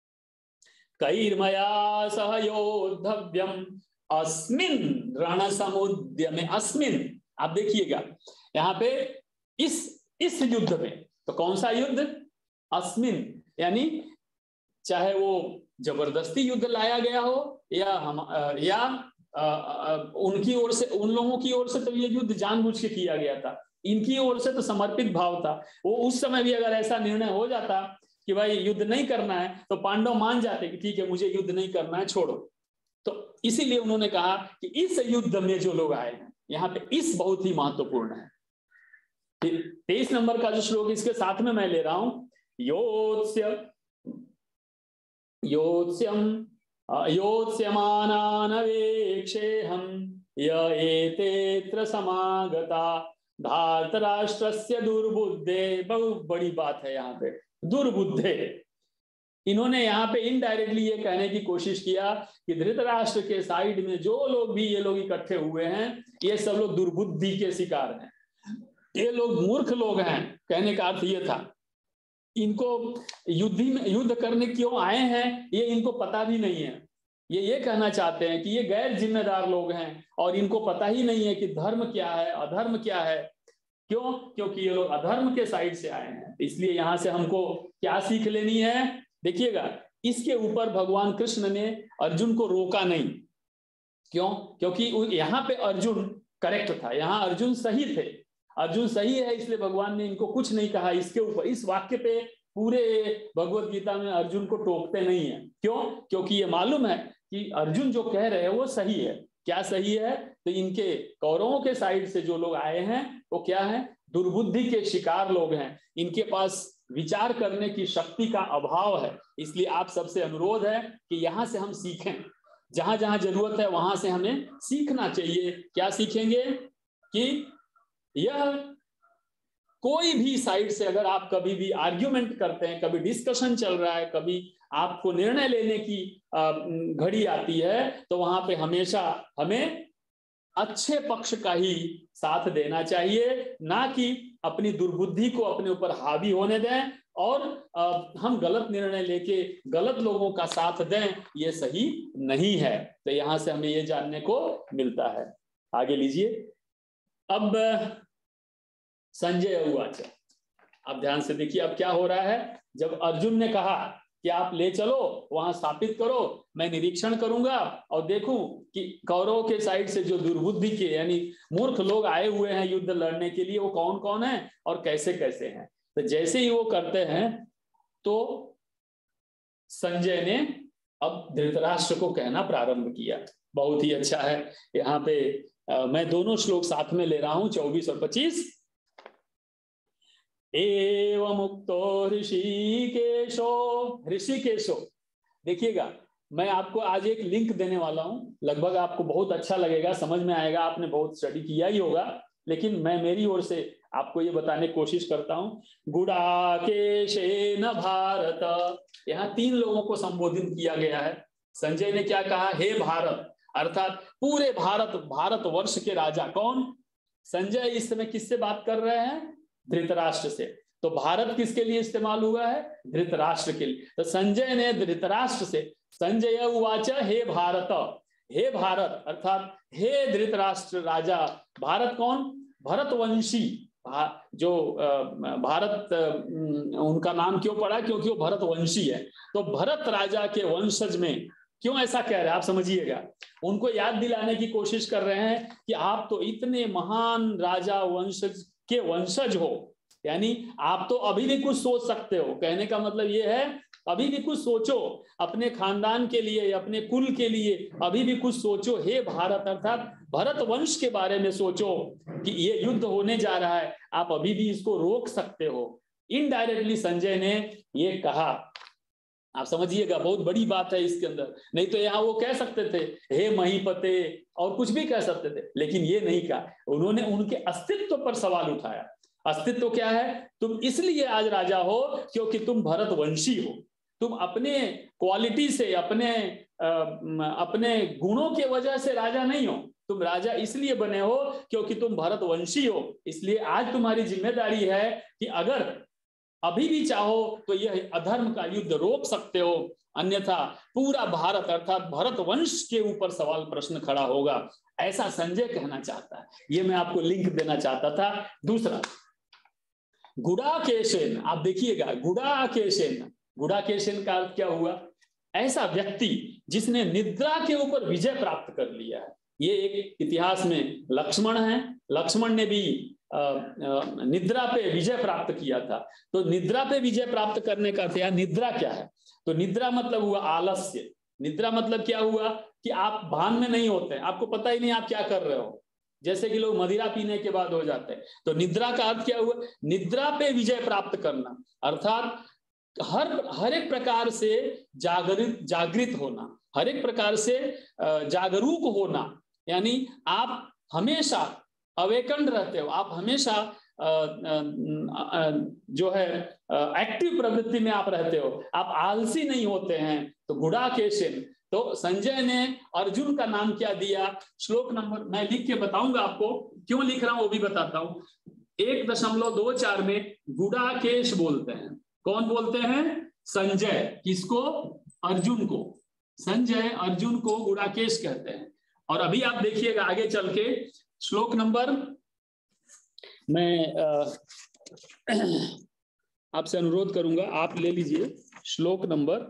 Speaker 1: कैर्मया सह योद्धव्यम अस्मिन रण समुद्यमे। अस्मिन, आप देखिएगा यहाँ पे इस इस युद्ध में, तो कौन सा युद्ध? अस्मिन, यानी चाहे वो जबरदस्ती युद्ध लाया गया हो या हम या आ, आ, उनकी ओर से, उन लोगों की ओर से तो ये युद्ध जानबूझ के किया गया था, इनकी ओर से तो समर्पित भाव था। वो उस समय भी अगर ऐसा निर्णय हो जाता कि भाई युद्ध नहीं करना है, तो पांडव मान जाते कि ठीक है मुझे युद्ध नहीं करना है, छोड़ो। तो इसीलिए उन्होंने कहा कि इस युद्ध में जो लोग आए हैं, यहाँ पे इस बहुत ही महत्वपूर्ण है। तेईस नंबर का जो श्लोक इसके साथ में मैं ले रहा हूं, योत्स्य योत्स्यम योत्स्यमानानवेक्षेहं य एतेत्र समागता धार्तराष्ट्रस्य दुर्बुद्धे। बहुत बड़ी बात है यहाँ पे, दुर्बुद्धे। इन्होंने यहाँ पे इनडायरेक्टली ये कहने की कोशिश किया कि धृतराष्ट्र के साइड में जो लोग भी ये लोग इकट्ठे हुए हैं, ये सब लोग दुर्बुद्धि के शिकार हैं, ये लोग मूर्ख लोग हैं। कहने का अर्थ ये था, इनको युद्ध में युद्ध करने क्यों आए हैं ये इनको पता भी नहीं है। ये ये कहना चाहते हैं कि ये गैर जिम्मेदार लोग हैं और इनको पता ही नहीं है कि धर्म क्या है, अधर्म क्या है। क्यों? क्योंकि ये लोग अधर्म के साइड से आए हैं। इसलिए यहां से हमको क्या सीख लेनी है? देखिएगा, इसके ऊपर भगवान कृष्ण ने अर्जुन को रोका नहीं। क्यों? क्योंकि यहाँ पे अर्जुन करेक्ट था, यहाँ अर्जुन सही थे, अर्जुन सही है, इसलिए भगवान ने इनको कुछ नहीं कहा। इसके ऊपर, इस वाक्य पे पूरे भगवत गीता में अर्जुन को टोकते नहीं है। क्यों? क्योंकि ये मालूम है कि अर्जुन जो कह रहे हैं वो सही है। क्या सही है? तो इनके कौरवों के साइड से जो लोग आए हैं वो क्या है? दुर्बुद्धि के शिकार लोग हैं, इनके पास विचार करने की शक्ति का अभाव है। इसलिए आप सबसे अनुरोध है कि यहां से हम सीखें, जहां जहां जरूरत है वहां से हमें सीखना चाहिए। क्या सीखेंगे? कि यह कोई भी साइड से अगर आप कभी भी आर्ग्यूमेंट करते हैं, कभी डिस्कशन चल रहा है, कभी आपको निर्णय लेने की घड़ी आती है तो वहां पे हमेशा हमें अच्छे पक्ष का ही साथ देना चाहिए, ना कि अपनी दुर्बुद्धि को अपने ऊपर हावी होने दें और हम गलत निर्णय लेके गलत लोगों का साथ दें, ये सही नहीं है। तो यहां से हमें ये जानने को मिलता है। आगे लीजिए। अब संजय उवाच, अब ध्यान से देखिए अब क्या हो रहा है। जब अर्जुन ने कहा कि आप ले चलो, वहां स्थापित करो, मैं निरीक्षण करूंगा और देखूं कि कौरवों के साइड से जो दुर्बुद्धि के यानी मूर्ख लोग आए हुए हैं युद्ध लड़ने के लिए, वो कौन कौन है और कैसे कैसे हैं। तो जैसे ही वो करते हैं तो संजय ने अब धृतराष्ट्र को कहना प्रारंभ किया। बहुत ही अच्छा है। यहाँ पे आ, मैं दोनों श्लोक साथ में ले रहा हूं, चौबीस और पच्चीस। एवं मुक्तो ऋषिकेशो, ऋषिकेशो देखिएगा, मैं आपको आज एक लिंक देने वाला हूं, लगभग आपको बहुत अच्छा लगेगा, समझ में आएगा, आपने बहुत स्टडी किया ही होगा, लेकिन मैं मेरी ओर से आपको ये बताने की कोशिश करता हूं। गुडाकेशेन भारत, यहाँ तीन लोगों को संबोधित किया गया है। संजय ने क्या कहा, हे भारत, अर्थात पूरे भारत भारत वर्ष के राजा। कौन? संजय इस समय किससे बात कर रहे हैं? धृतराष्ट्र से। तो भारत किसके लिए इस्तेमाल हुआ है? धृतराष्ट्र के लिए। तो संजय ने धृतराष्ट्र से, संजय उवाच हे भारत, हे भारत अर्थात हे धृतराष्ट्र राजा। भारत कौन? भरतवंशी, जो भारत उनका नाम क्यों पड़ा? क्योंकि वो भरतवंशी है। तो भरत राजा के वंशज में क्यों ऐसा कह रहे हैं आप समझिएगा। उनको याद दिलाने की कोशिश कर रहे हैं कि आप तो इतने महान राजा वंशज के वंशज हो, यानी आप तो अभी भी कुछ सोच सकते हो। कहने का मतलब ये है अभी भी कुछ सोचो, अपने खानदान के लिए, अपने कुल के लिए अभी भी कुछ सोचो। हे भारत अर्थात भरत वंश के बारे में सोचो कि ये युद्ध होने जा रहा है, आप अभी भी इसको रोक सकते हो। इनडायरेक्टली संजय ने ये कहा, आप समझिएगा, बहुत बड़ी बात है इसके अंदर। नहीं तो यहाँ वो कह सकते थे हे महीपते और कुछ भी कह सकते थे, लेकिन ये नहीं कहा। उन्होंने उनके अस्तित्व पर सवाल उठाया। अस्तित्व क्या है? तुम इसलिए आज राजा हो क्योंकि तुम भरतवंशी हो। तुम अपने क्वालिटी से, अपने आ, अपने गुणों के वजह से राजा नहीं हो। तुम राजा इसलिए बने हो क्योंकि तुम भरतवंशी हो। इसलिए आज तुम्हारी जिम्मेदारी है कि अगर अभी भी चाहो तो यह अधर्म का युद्ध रोक सकते हो, अन्यथा पूरा भारत अर्थात भरत वंश के ऊपर सवाल प्रश्न खड़ा होगा। ऐसा संजय कहना चाहता है। ये मैं आपको लिंक देना चाहता था। दूसरा, गुडाकेशेन, आप देखिएगा, गुडाकेशेन, गुडाकेशेन का अर्थ क्या हुआ? ऐसा व्यक्ति जिसने निद्रा के ऊपर विजय प्राप्त कर लिया है। ये एक इतिहास में लक्ष्मण है, लक्ष्मण ने भी आ, आ, निद्रा पे विजय प्राप्त किया था। तो निद्रा पे विजय प्राप्त करने का अर्थ, निद्रा क्या है? तो निद्रा मतलब हुआ आलस्य। निद्रा मतलब क्या हुआ कि आप भान में नहीं होते, आपको पता ही नहीं आप क्या कर रहे हो। जैसे कि लोग मदिरा पीने के बाद हो जाते हैं। तो निद्रा का अर्थ क्या हुआ? निद्रा पे विजय प्राप्त करना, अर्थात हर हर एक प्रकार से जागृत जागृत होना, हर एक प्रकार से जागरूक होना। यानी आप हमेशा अवेकन रहते हो, आप हमेशा जो है एक्टिव प्रवृत्ति में आप रहते हो, आप आलसी नहीं होते हैं। तो गुडाकेशन, तो संजय ने अर्जुन का नाम क्या दिया? श्लोक नंबर मैं लिख के बताऊंगा आपको, क्यों लिख रहा हूं वो भी बताता हूं। एक दशमलव दो चार में गुडाकेश बोलते हैं। कौन बोलते हैं? संजय। किसको? अर्जुन को। संजय अर्जुन को गुडाकेश कहते हैं। और अभी आप देखिएगा आगे चल के श्लोक नंबर, मैं आपसे अनुरोध करूंगा आप ले लीजिए श्लोक नंबर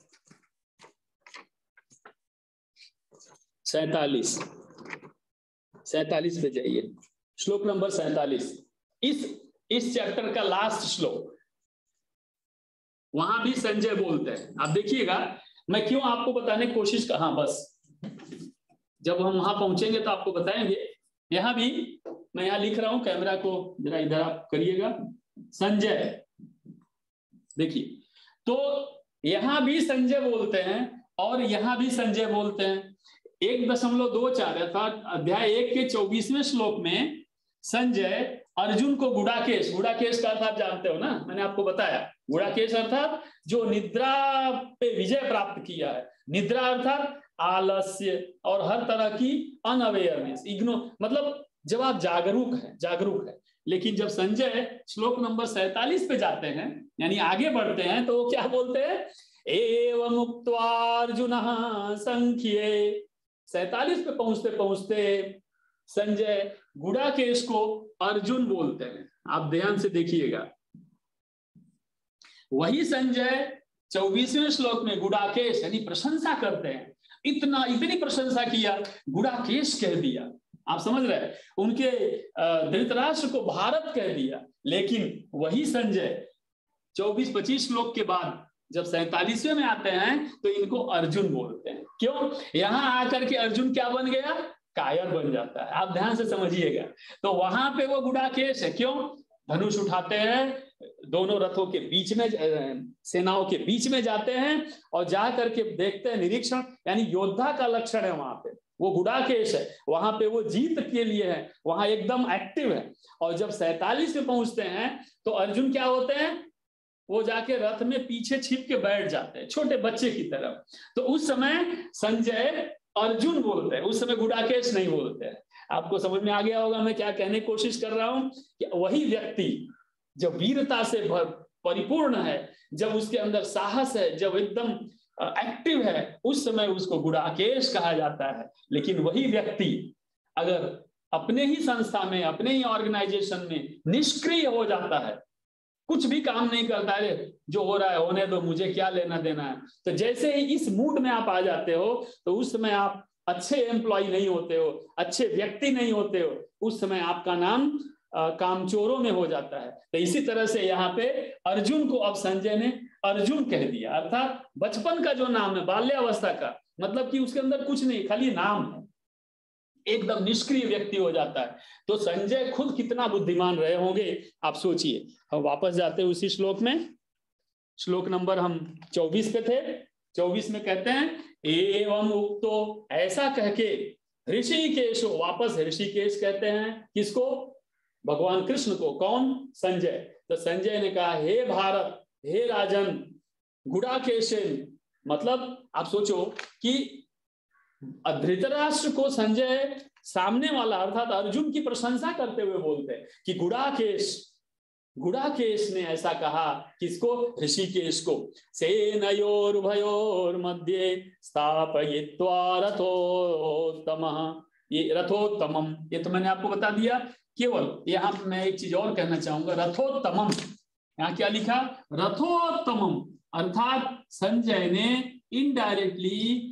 Speaker 1: सैतालीस, सैतालीस पे जाइए। श्लोक नंबर सैतालीस, इस इस चैप्टर का लास्ट श्लोक। वहां भी संजय बोलते हैं। आप देखिएगा, मैं क्यों आपको बताने की कोशिश कर, हाँ बस जब हम वहां पहुंचेंगे तो आपको बताएंगे। यहां भी मैं यहां लिख रहा हूं, कैमरा को जरा इधर आप करिएगा। संजय, देखिए, तो यहां भी संजय बोलते हैं और यहां भी संजय बोलते हैं। एक दशमलव दो चार अर्थात अध्याय एक के चौबीसवें श्लोक में संजय अर्जुन को गुड़ाकेश, गुड़ाकेश का अर्थ आप जानते हो ना, मैंने आपको बताया। गुड़ाकेश अर्थात जो निद्रा पे विजय प्राप्त किया है। निद्रा अर्थात आलस्य और हर तरह की अनअवेयरनेस, इग्नो, मतलब जब आप जागरूक हैं, जागरूक है। लेकिन जब संजय श्लोक नंबर सैतालीस पे जाते हैं, यानी आगे बढ़ते हैं, तो वो क्या बोलते हैं, एवं मुक्त्वार्जुनः संख्ये। सैतालीस पे पहुंचते पहुंचते संजय गुड़ाकेश को अर्जुन बोलते हैं। आप ध्यान से देखिएगा, वही संजय चौबीसवें श्लोक में गुड़ाकेश यानी प्रशंसा करते हैं। इतना इतनी प्रशंसा किया, गुड़ाकेश कह दिया। आप समझ रहे हैं, उनके धृतराष्ट्र को भारत कह दिया। लेकिन वही संजय चौबीस पच्चीस श्लोक के बाद जब सैतालीसवें में आते हैं तो इनको अर्जुन बोलते हैं। क्यों? यहां आकर के अर्जुन क्या बन गया, कायर बन जाता है। आप ध्यान से समझिएगा। तो वहां पे वो गुड़ाकेश है। क्यों? धनुष उठाते हैं, दोनों रथों के बीच में, सेनाओं के बीच में जाते हैं और जा करके देखते हैं, निरीक्षण, यानी योद्धा का लक्षण है वहां पे। वो गुड़ाकेश है, वहां पे वो जीत के लिए है, वहां एकदम एक्टिव है। और जब सैतालीस में पहुंचते हैं तो अर्जुन क्या होते हैं, वो जाके रथ में पीछे छिप के बैठ जाते हैं, छोटे बच्चे की तरह। तो उस समय संजय अर्जुन बोलते हैं, उस समय गुड़ाकेश नहीं बोलते हैं। आपको समझ में आ गया होगा मैं क्या कहने की कोशिश कर रहा हूं, कि वही व्यक्ति जब वीरता से परिपूर्ण है, जब उसके अंदर साहस है, जब एकदम एक्टिव है, उस समय उसको गुड़ाकेश कहा जाता है। लेकिन वही व्यक्ति अगर अपने ही संस्था में, अपने ही ऑर्गेनाइजेशन में निष्क्रिय हो जाता है, कुछ भी काम नहीं करता है, जो हो रहा है होने दो, मुझे क्या लेना देना है, तो जैसे ही इस मूड में आप आ जाते हो तो उस समय आप अच्छे एम्प्लॉय नहीं होते हो, अच्छे व्यक्ति नहीं होते हो, उस समय आपका नाम कामचोरों में हो जाता है। तो इसी तरह से यहाँ पे अर्जुन को अब संजय ने अर्जुन कह दिया, अर्थात बचपन का जो नाम है, बाल्यावस्था का, मतलब कि उसके अंदर कुछ नहीं, खाली नाम है, एकदम निष्क्रिय व्यक्ति हो जाता है। तो संजय खुद कितना बुद्धिमान रहे होंगे, आप सोचिए। हम वापस जाते हैं उसी श्लोक में, श्लोक नंबर हम चौबीस पे थे। चौबीस में कहते हैं, एवं उक्तो, ऐसा कह के ऋषिकेश, वापस ऋषिकेश कहते हैं किसको, भगवान कृष्ण को। कौन? संजय। तो संजय ने कहा, हे भारत, हे राजन, गुड़ाकेशन, मतलब आप सोचो कि धृतराष्ट्र को संजय सामने वाला अर्थात अर्जुन की प्रशंसा करते हुए बोलते हैं कि गुड़ाकेश, गुड़ाकेश ने ऐसा कहा, किसको? ऋषिकेश को। सेनयोर्भयोर मध्ये स्थापयित्वा रथोत्तमः, ये रथोत्तमम, ये तो मैंने आपको बता दिया। केवल यहाँ मैं एक चीज और कहना चाहूंगा, रथोत्तमम, यहाँ क्या लिखा? रथोत्तमम, अर्थात संजय ने इनडायरेक्टली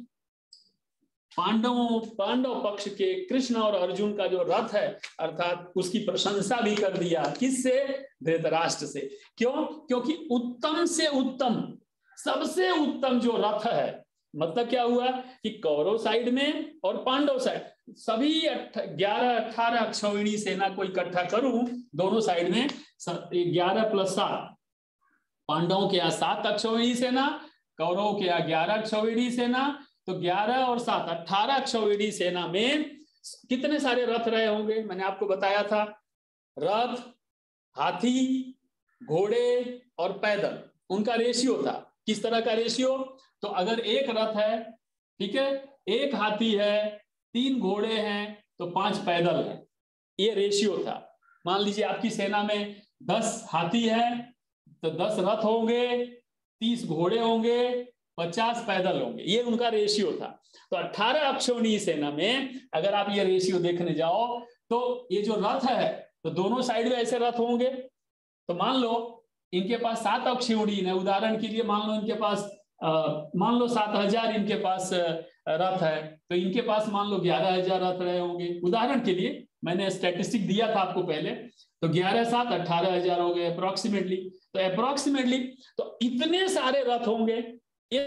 Speaker 1: पांडवों पांडव पक्ष के कृष्ण और अर्जुन का जो रथ है, अर्थात उसकी प्रशंसा भी कर दिया। किससे? धृतराष्ट्र से। क्यों? क्योंकि उत्तम से उत्तम, सबसे उत्तम जो रथ है, मतलब क्या हुआ कि कौरव साइड में और पांडव साइड, सभी ग्यारह अठारह अक्षौहिणी सेना को इकट्ठा करूं, दोनों साइड में ग्यारह प्लस सात, पांडवों के यहाँ सात अक्षौहिणी सेना, कौरवों के यहाँ ग्यारह अक्षौहिणी सेना, तो ग्यारह और सात अठारह अक्षौहिणी सेना में कितने सारे रथ रहे होंगे? मैंने आपको बताया था, रथ, हाथी, घोड़े और पैदल, उनका रेशियो था। किस तरह का रेशियो? तो अगर एक रथ है, ठीक है, एक हाथी है, तीन घोड़े हैं, तो पांच पैदल है, ये रेशियो था। मान लीजिए आपकी सेना में दस हाथी है तो दस रथ होंगे, तीस घोड़े होंगे, पचास पैदल होंगे, ये उनका रेशियो था। तो अठारह अक्षौहिणी सेना में अगर आप ये रेशियो देखने जाओ तो ये जो रथ है, तो दोनों साइड में ऐसे रथ होंगे। तो मान लो इनके पास सात अक्षौहिणी है, उदाहरण के लिए मान लो इनके पास आ, मान लो सात हजार इनके पास रथ है, तो इनके पास मान लो ग्यारह हजार रथ रहे होंगे, उदाहरण के लिए। मैंने स्टैटिस्टिक दिया था आपको पहले, तो ग्यारह सात अठारह हजार हो गए अप्रोक्सीमेटली। तो अप्रोक्सीमेटली तो इतने सारे रथ होंगे। ये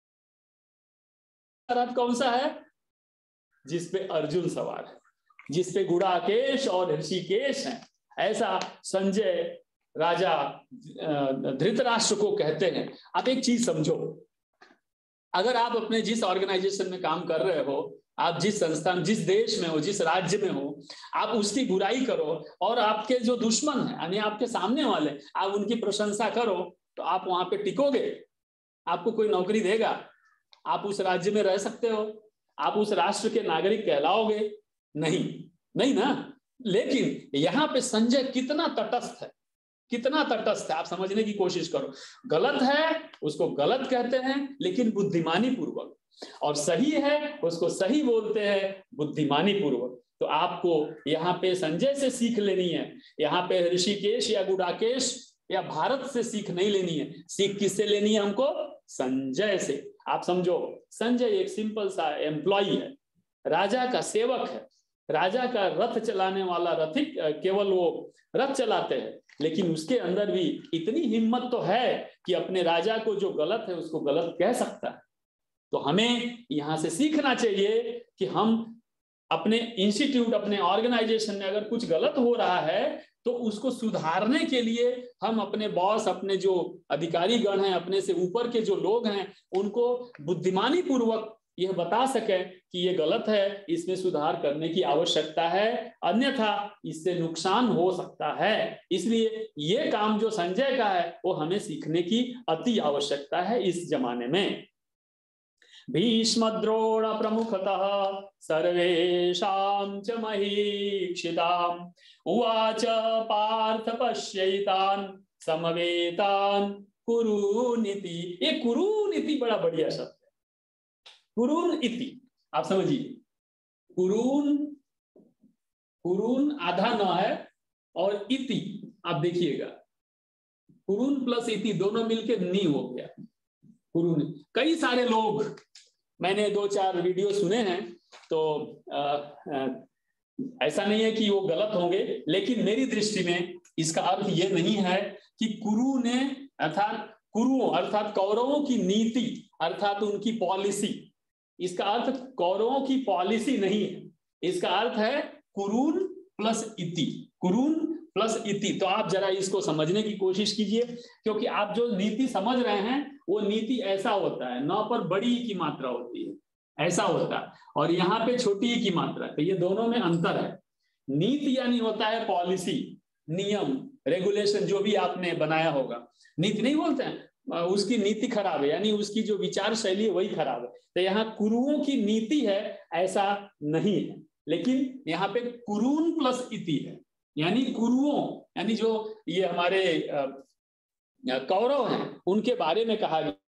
Speaker 1: रथ कौन सा है? जिसपे अर्जुन सवार है, जिसपे गुड़ाकेश और ऋषिकेश हैं। ऐसा संजय राजा धृतराष्ट्र को कहते हैं। आप एक चीज समझो, अगर आप अपने जिस ऑर्गेनाइजेशन में काम कर रहे हो, आप जिस संस्थान, जिस देश में हो, जिस राज्य में हो, आप उसकी बुराई करो और आपके जो दुश्मन है यानी आपके सामने वाले, आप उनकी प्रशंसा करो, तो आप वहां पे टिकोगे? आपको कोई नौकरी देगा? आप उस राज्य में रह सकते हो? आप उस राष्ट्र के नागरिक कहलाओगे? नहीं, नहीं ना। लेकिन यहाँ पे संजय कितना तटस्थ है, कितना तटस्थ है, आप समझने की कोशिश करो। गलत है उसको गलत कहते हैं लेकिन बुद्धिमानी पूर्वक, और सही है उसको सही बोलते हैं बुद्धिमानी पूर्वक। तो आपको यहाँ पे संजय से सीख लेनी है, यहाँ पे ऋषिकेश या गुडाकेश या भारत से सीख नहीं लेनी है। सीख किससे लेनी है हमको? संजय से। आप समझो, संजय एक सिंपल सा एम्प्लॉई है, राजा का सेवक है, राजा का रथ चलाने वाला रथिक, केवल वो रथ चलाते हैं, लेकिन उसके अंदर भी इतनी हिम्मत तो है कि अपने राजा को जो गलत है उसको गलत कह सकता है। तो हमें यहां से सीखना चाहिए कि हम अपने इंस्टीट्यूट, अपने ऑर्गेनाइजेशन में अगर कुछ गलत हो रहा है तो उसको सुधारने के लिए हम अपने बॉस, अपने जो अधिकारी गण हैं, अपने से ऊपर के जो लोग हैं, उनको बुद्धिमानी पूर्वक यह बता सके कि ये गलत है, इसमें सुधार करने की आवश्यकता है, अन्यथा इससे नुकसान हो सकता है। इसलिए ये काम जो संजय का है वो हमें सीखने की अति आवश्यकता है इस जमाने में। भीष्म द्रोण प्रमुखतः सर्वेषां च महीक्षिताम् उवाच पार्थ पश्यैतान् समवेतान् कुरुनीति। ये कुरुनीति बड़ा बढ़िया शब्द है, कुरून इति। आप समझिए, कुरून, कुरून आधा न है और इति आप देखिएगा, कुरून प्लस इति दोनों मिलके नी हो गया कुरून। कई सारे लोग, मैंने दो चार वीडियो सुने हैं, तो आ, आ, ऐसा नहीं है कि वो गलत होंगे, लेकिन मेरी दृष्टि में इसका अर्थ ये नहीं है कि कुरु ने, अर्थात कुरुओं अर्थात कौरवों की नीति अर्थात उनकी पॉलिसी, इसका अर्थ कौरवों की पॉलिसी नहीं है, इसका अर्थ है कुरून प्लस इति, कुरून प्लस इति। तो आप जरा इसको समझने की कोशिश कीजिए, क्योंकि आप जो नीति समझ रहे हैं वो नीति ऐसा होता है, न पर बड़ी की मात्रा होती है, ऐसा होता है, और यहाँ पे छोटी की मात्रा, तो ये दोनों में अंतर है। नीति यानी होता है पॉलिसी, नियम, रेगुलेशन, जो भी आपने बनाया होगा। नीति नहीं बोलते हैं उसकी नीति खराब है, यानी उसकी जो विचार शैली है वही खराब है। तो यहाँ कुरुओं की नीति है ऐसा नहीं है, लेकिन यहाँ पे कुरून प्लस इति है, यानी कुरुओं यानी जो ये हमारे कौरव हैं उनके बारे में कहा गया,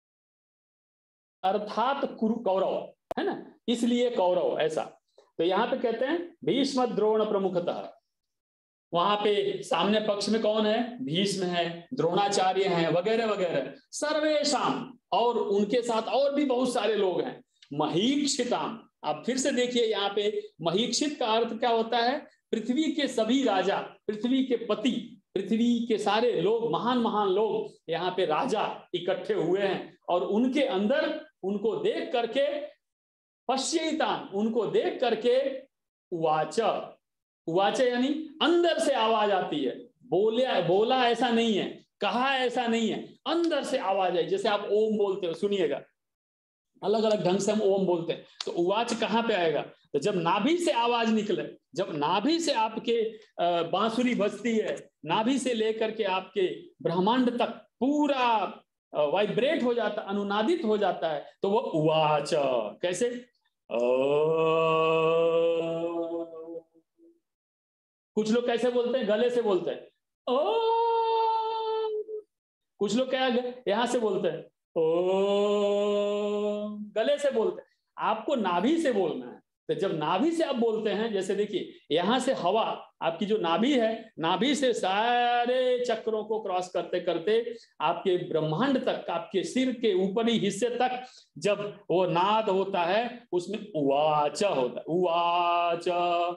Speaker 1: अर्थात कुरु कौरव है ना, इसलिए कौरव ऐसा। तो यहाँ पे कहते हैं भीष्म द्रोण प्रमुखतः, वहां पे सामने पक्ष में कौन है? भीष्म है, द्रोणाचार्य हैं, वगैरह वगैरह, सर्वेशाम, और उनके साथ और भी बहुत सारे लोग हैं। महीक्षिताम, आप फिर से देखिए यहाँ पे महीक्षित का अर्थ क्या होता है? पृथ्वी के सभी राजा, पृथ्वी के पति, पृथ्वी के सारे लोग, महान महान लोग यहाँ पे राजा इकट्ठे हुए हैं, और उनके अंदर उनको देख करके पश्यैतान, उनको देख करके उवाच, उवाच यानी अंदर से आवाज आती है, बोले बोला ऐसा नहीं है, कहा ऐसा नहीं है, अंदर से आवाज आई। जैसे आप ओम बोलते हो, सुनिएगा अलग अलग ढंग से हम ओम बोलते हैं, तो उवाच कहाँ पे आएगा? तो जब नाभि से आवाज निकले, जब नाभि से आपके बांसुरी बजती है, नाभि से लेकर के आपके ब्रह्मांड तक पूरा वाइब्रेट हो जाता, अनुनादित हो जाता है, तो वो उवाच। कैसे? कुछ लोग कैसे बोलते हैं? गले से बोलते हैं ओ, कुछ लोग क्या यहां से बोलते हैं ओ, गले से बोलते हैं। आपको नाभि से बोलना है। तो जब नाभि से आप बोलते हैं, जैसे देखिए यहां से हवा, आपकी जो नाभि है, नाभि से सारे चक्रों को क्रॉस करते करते आपके ब्रह्मांड तक, आपके सिर के ऊपरी हिस्से तक जब वो नाद होता है, उसमें उवाच होता है, उवाच,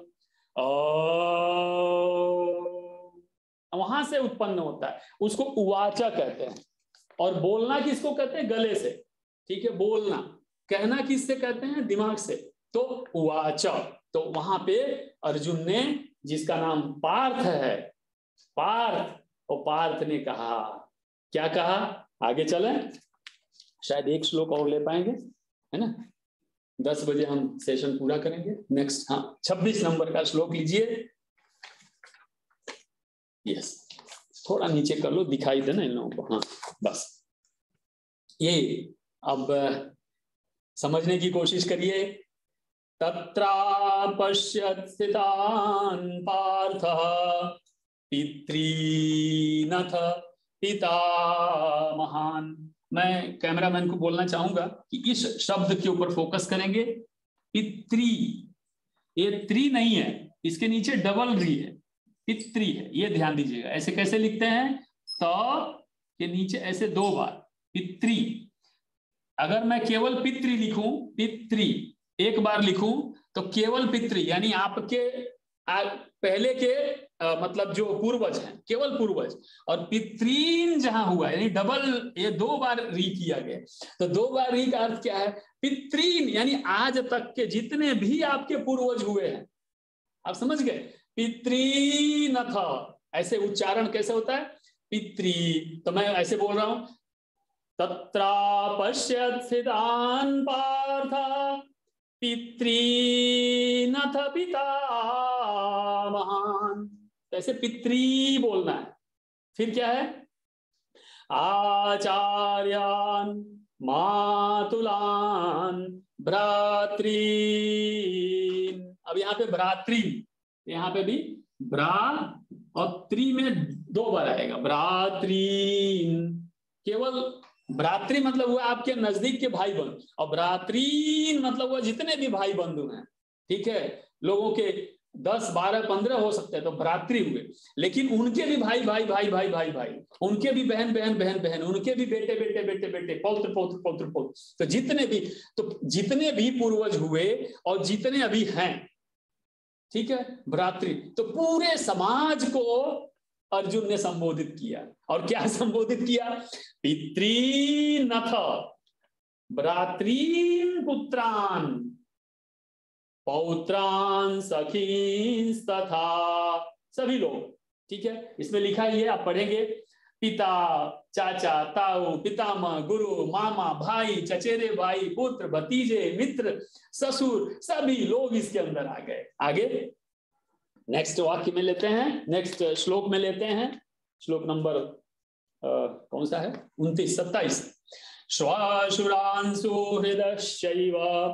Speaker 1: वहां से उत्पन्न होता है, उसको उवाच कहते हैं। और बोलना किसको कहते हैं? गले से, ठीक है। बोलना, कहना किससे कहते हैं? दिमाग से। तो उवाच, तो वहां पे अर्जुन ने, जिसका नाम पार्थ है, पार्थ, और पार्थ ने कहा, क्या कहा? आगे चलें, शायद एक श्लोक और ले पाएंगे, है ना। दस बजे हम सेशन पूरा करेंगे। नेक्स्ट, हाँ, छब्बीस नंबर का श्लोक लीजिए। यस, थोड़ा नीचे कर लो, दिखाई देना इन लोगों को। हाँ, बस ये अब समझने की कोशिश करिए। तत्रापश्यत् स्थितान् पार्थः पितॄनथ पितामहान्। मैं कैमरामैन को बोलना चाहूंगा कि इस शब्द के ऊपर फोकस करेंगे। पितृ, ये त्रि नहीं है, इसके नीचे डबल री है, पितृ है, ये ध्यान दीजिएगा। ऐसे कैसे लिखते हैं? त के नीचे ऐसे दो बार पितृ। अगर मैं केवल पितृ लिखूं, पितृ एक बार लिखूं तो केवल पितृ यानी आपके आ, पहले के आ, मतलब जो पूर्वज हैं, केवल पूर्वज। और पितृन जहां हुआ यानी डबल, ये दो बार री किया गया। तो दो बार री का अर्थ क्या है? पितृन यानी आज तक के जितने भी आपके पूर्वज हुए हैं, आप समझ गए? पितृनथ, ऐसे उच्चारण कैसे होता है? पितृ। तो मैं ऐसे बोल रहा हूं, तत्रापश्यत् स्थितान् पार्थ पितॄनथ पितामहान्। ऐसे पितृ बोलना है। फिर क्या है? आचार्यान् मातुलान् भ्रातॄन्। अब यहाँ पे भ्रातृन्, यहाँ पे भी ब्रा और त्रि में दो बार आएगा, भ्रातॄन्। केवल भ्रातृ मतलब हुआ आपके नजदीक के भाई बंधु, और भ्रातृन मतलब हुआ जितने भी भाई बंधु हैं। ठीक है, लोगों के दस बारह पंद्रह हो सकते हैं तो भ्रातृ हुए, लेकिन उनके भी भाई भाई भाई भाई भाई भाई, उनके भी बहन बहन बहन बहन, उनके भी बेटे बेटे बेटे बेटे, पौत्र पौत्र पौत्र पौत्र, तो जितने भी, तो जितने भी पूर्वज हुए और जितने अभी हैं, ठीक है, भ्रातृ। तो पूरे समाज को अर्जुन ने संबोधित किया। और क्या संबोधित किया? पितॄनथ भ्रातॄन् पुत्रान् पौत्रान् सखींस्तथा। सभी लोग, ठीक है, इसमें लिखा ही है, आप पढ़ेंगे। पिता, चाचा, ताऊ, पितामह, गुरु, मामा, भाई, चचेरे भाई, पुत्र, भतीजे, मित्र, ससुर, सभी लोग इसके अंदर आ गए। आगे नेक्स्ट वाक्य में लेते हैं, नेक्स्ट श्लोक में लेते हैं। श्लोक नंबर आ, कौन सा है? उनतीस, सत्ताईस। श्वाशुरांसु हृदश्चैव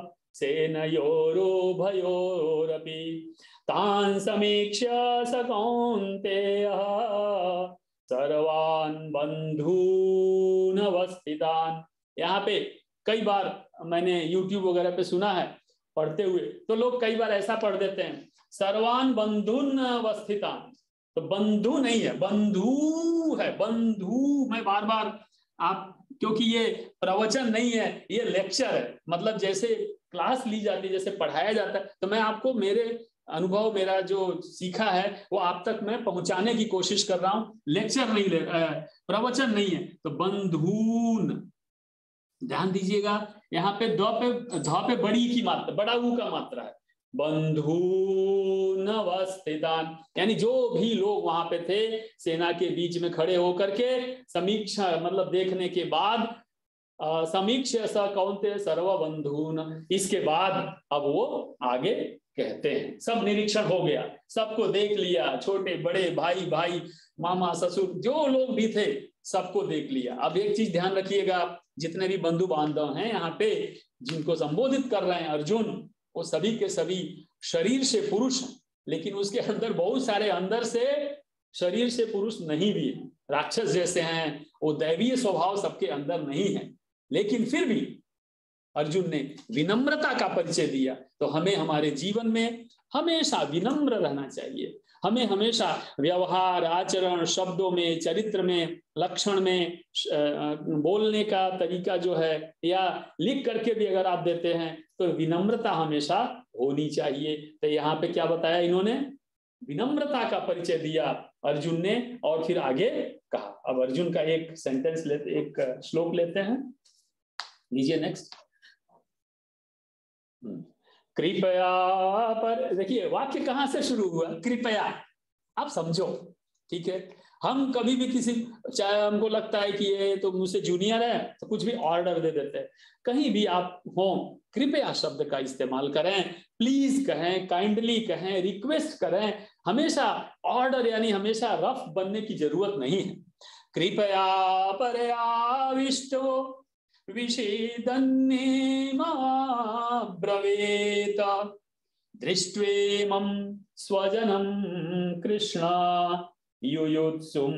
Speaker 1: सेनयोरुभयोरपि तान् समीक्ष्य स कौन्तेयः सर्वान् बन्धून् अवस्थितान्। यहाँ पे कई बार मैंने यूट्यूब वगैरह पे सुना है पढ़ते हुए, तो लोग कई बार ऐसा पढ़ देते हैं, सर्वान् बंधून अवस्थितान्। तो बंधु नहीं है, बंधु है, बंधु। मैं बार बार, आप, क्योंकि ये प्रवचन नहीं है, ये लेक्चर है, मतलब जैसे क्लास ली जाती है, जैसे पढ़ाया जाता है, तो मैं आपको मेरे अनुभव, मेरा जो सीखा है वो आप तक मैं पहुंचाने की कोशिश कर रहा हूं। लेक्चर नहीं ले, प्रवचन नहीं है। तो बंधून, ध्यान दीजिएगा, यहाँ पे द पे ध पे बड़ी की मात्रा, बड़ा ऊ का मात्रा है। बंधून अवस्थितान यानी जो भी लोग वहां पे थे, सेना के बीच में खड़े होकर के समीक्षा, मतलब देखने के बाद, समीक्षा स कौन्ते सर्व बंधून। इसके बाद अब वो आगे कहते हैं, सब निरीक्षण हो गया, सबको देख लिया, छोटे बड़े, भाई भाई, मामा, ससुर, जो लोग भी थे सबको देख लिया। अब एक चीज ध्यान रखिएगा, जितने भी बंधु बांधव हैं यहाँ पे, जिनको संबोधित कर रहे हैं अर्जुन, वो सभी के सभी शरीर से पुरुष हैं, लेकिन उसके अंदर बहुत सारे अंदर से शरीर से पुरुष नहीं भी है, राक्षस जैसे हैं, वो दैवीय स्वभाव सबके अंदर नहीं है। लेकिन फिर भी अर्जुन ने विनम्रता का परिचय दिया। तो हमें हमारे जीवन में हमेशा विनम्र रहना चाहिए। हमें हमेशा व्यवहार, आचरण, शब्दों में, चरित्र में, लक्षण में, बोलने का तरीका जो है, या लिख करके भी अगर आप देते हैं तो विनम्रता हमेशा होनी चाहिए। तो यहाँ पे क्या बताया इन्होंने? विनम्रता का परिचय दिया अर्जुन ने, और फिर आगे कहा। अब अर्जुन का एक सेंटेंस लेते, एक श्लोक लेते हैं, लीजिए नेक्स्ट। कृपया पर, देखिए वाक्य कहां से शुरू हुआ? कृपया। आप समझो, ठीक है, हम कभी भी किसी, चाहे हमको लगता है कि ये तो मुझसे जूनियर है तो कुछ भी ऑर्डर दे देते हैं। कहीं भी आप हो, कृपया शब्द का इस्तेमाल करें, प्लीज कहें, काइंडली कहें, रिक्वेस्ट करें। हमेशा ऑर्डर यानी हमेशा रफ बनने की जरूरत नहीं है। कृपया परयाविष्टो विषेदन्नेमाब्रवीत दृष्ट्वेमं स्वजनं कृष्ण युयुत्सुम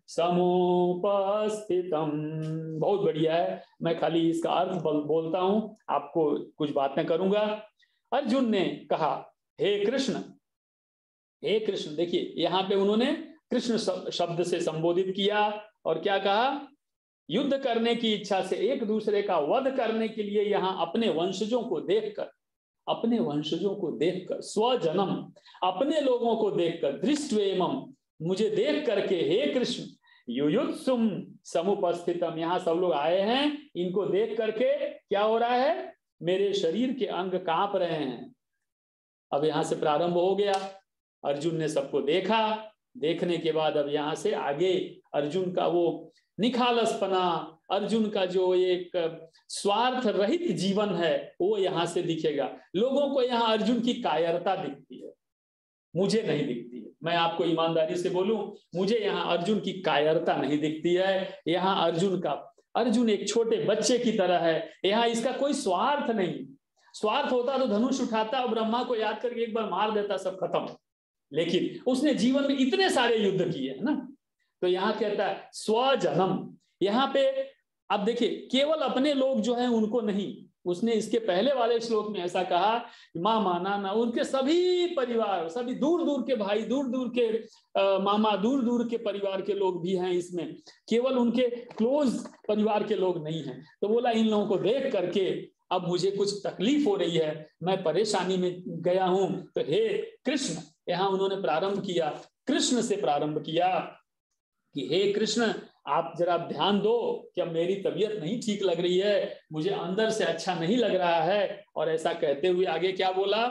Speaker 1: समुपस्थितम। बहुत बढ़िया है, मैं खाली इसका अर्थ बोलता हूं, आपको कुछ बातें करूंगा। अर्जुन ने कहा, हे कृष्ण, हे कृष्ण। देखिए यहाँ पे उन्होंने कृष्ण शब्द से संबोधित किया और क्या कहा, युद्ध करने की इच्छा से एक दूसरे का वध करने के लिए यहाँ अपने वंशजों को देखकर, अपने वंशजों को देखकर, स्वजनम अपने लोगों को देखकर, दृष्ट्वेमं मुझे देख करके, हे कृष्ण, युयुत्सुम समुपस्थितम यहाँ सब लोग आए हैं, इनको देख करके क्या हो रहा है, मेरे शरीर के अंग कांप रहे हैं। अब यहां से प्रारंभ हो गया, अर्जुन ने सबको देखा, देखने के बाद अब यहां से आगे अर्जुन का वो निखालसपना, अर्जुन का जो एक स्वार्थ रहित जीवन है वो यहां से दिखेगा। लोगों को यहाँ अर्जुन की कायरता दिखती है, मुझे नहीं दिखती है। मैं आपको ईमानदारी से बोलूं, मुझे यहाँ अर्जुन की कायरता नहीं दिखती है। यहाँ अर्जुन का, अर्जुन एक छोटे बच्चे की तरह है, यहाँ इसका कोई स्वार्थ नहीं। स्वार्थ होता तो धनुष उठाता और ब्रह्मा को याद करके एक बार मार देता, सब खत्म। लेकिन उसने जीवन में इतने सारे युद्ध किए है ना, तो यहाँ कहता है स्वजनम। यहाँ पे अब देखिए, केवल अपने लोग जो हैं उनको नहीं, उसने इसके पहले वाले श्लोक में ऐसा कहा, मामा नाना, उनके सभी परिवार, सभी दूर दूर के भाई, दूर दूर के आ, मामा, दूर दूर के परिवार के लोग भी हैं इसमें, केवल उनके क्लोज परिवार के लोग नहीं हैं। तो बोला, इन लोगों को देख करके अब मुझे कुछ तकलीफ हो रही है, मैं परेशानी में गया हूं। तो हे कृष्ण, यहाँ उन्होंने प्रारंभ किया, कृष्ण से प्रारंभ किया कि हे कृष्ण, आप जरा ध्यान दो कि अब मेरी तबीयत नहीं ठीक लग रही है, मुझे अंदर से अच्छा नहीं लग रहा है। और ऐसा कहते हुए आगे क्या बोला,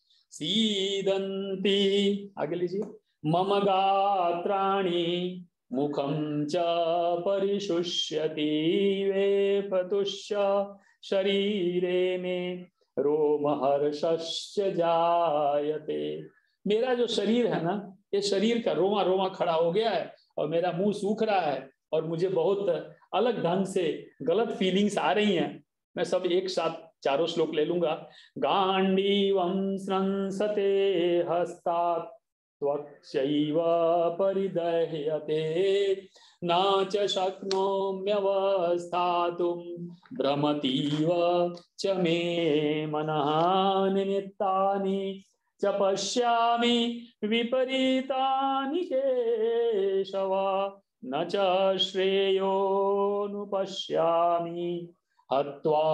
Speaker 1: सीदंती, आगे लीजिए, मम गात्राणि मुखम च परिशुष्यति वेपतुश्च शरीरे में रोमहर्षस्य जायते। मेरा जो शरीर है ना, ये शरीर का रोमा रोमा खड़ा हो गया है और मेरा मुंह सूख रहा है और मुझे बहुत अलग ढंग से गलत फीलिंग्स आ रही हैं। मैं सब एक साथ चारों श्लोक ले लूंगा। गांडीवं स्रंसते हस्तात् त्वक्चैव परिदह्यते न च शक्नोम्यवस्थातुं भ्रमतीव च मे मनः निमित्तानि च पश्यामि विपरीतानि केशव न च श्रेयोनुपश्यामि हत्वा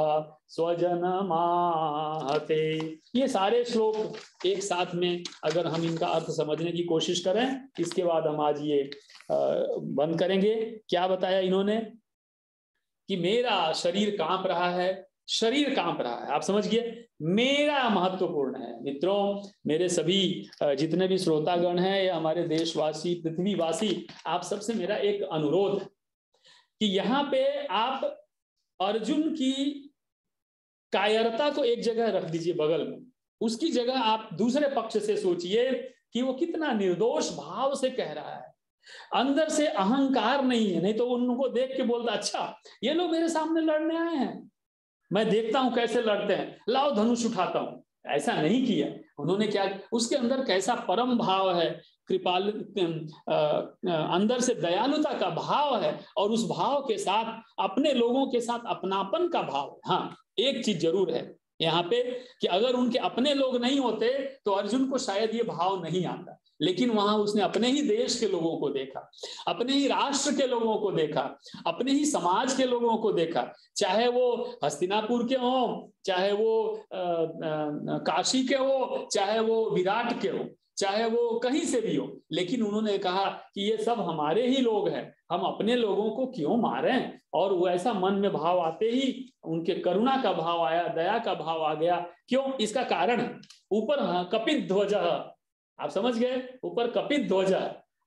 Speaker 1: स्वजनमाहते। ये सारे श्लोक एक साथ में अगर हम इनका अर्थ समझने की कोशिश करें, इसके बाद हम आज ये बंद करेंगे। क्या बताया इन्होंने कि मेरा शरीर कांप रहा है, शरीर कांप रहा है, आप समझ गए, मेरा महत्वपूर्ण है। मित्रों, मेरे सभी जितने भी श्रोतागण हैं या हमारे देशवासी, पृथ्वीवासी, आप सबसे मेरा एक अनुरोध है कि यहाँ पे आप अर्जुन की कायरता को एक जगह रख दीजिए बगल में, उसकी जगह आप दूसरे पक्ष से सोचिए कि वो कितना निर्दोष भाव से कह रहा है, अंदर से अहंकार नहीं है। नहीं तो उनको देख के बोलता, अच्छा ये लोग मेरे सामने लड़ने आए हैं, मैं देखता हूं कैसे लड़ते हैं, लाओ धनुष उठाता हूं। ऐसा नहीं किया उन्होंने। क्या उसके अंदर कैसा परम भाव है, कृपाल, अंदर से दयालुता का भाव है और उस भाव के साथ अपने लोगों के साथ अपनापन का भाव। हाँ, एक चीज जरूर है यहाँ पे कि अगर उनके अपने लोग नहीं होते तो अर्जुन को शायद ये भाव नहीं आता, लेकिन वहां उसने अपने ही देश के लोगों को देखा, अपने ही राष्ट्र के लोगों को देखा, अपने ही समाज के लोगों को देखा, चाहे वो हस्तिनापुर के हो, चाहे वो आ, आ, काशी के हो, चाहे वो विराट के हो, चाहे वो कहीं से भी हो। लेकिन उन्होंने कहा कि ये सब हमारे ही लोग हैं, हम अपने लोगों को क्यों मारें। और वो ऐसा मन में भाव आते ही उनके करुणा का भाव आया, दया का भाव आ गया। क्यों? इसका कारण ऊपर कपित ध्वज, आप समझ गए, ऊपर कपित ध्वज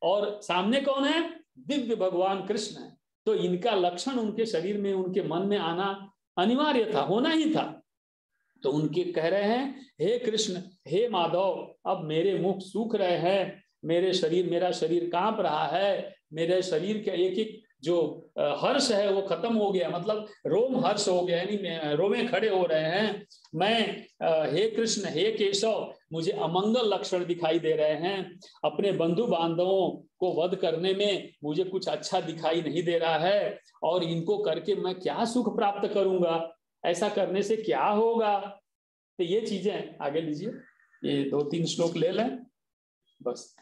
Speaker 1: और सामने कौन है? दिव्य भगवान कृष्ण है। तो इनका लक्षण उनके शरीर में, उनके मन में आना अनिवार्य था, होना ही था। तो उनके कह रहे हैं, हे कृष्ण, हे माधव, अब मेरे मुख सूख रहे हैं, मेरे शरीर, मेरा शरीर कांप रहा है, मेरे शरीर के एक एक जो हर्ष है वो खत्म हो गया, मतलब रोम हर्ष हो गया, यानी रोमे खड़े हो रहे हैं। मैं, हे कृष्ण, हे केशव, मुझे अमंगल लक्षण दिखाई दे रहे हैं। अपने बंधु बांधवों को वध करने में मुझे कुछ अच्छा दिखाई नहीं दे रहा है, और इनको करके मैं क्या सुख प्राप्त करूंगा, ऐसा करने से क्या होगा। तो ये चीजें आगे लीजिए, ये दो तीन श्लोक ले लें बस।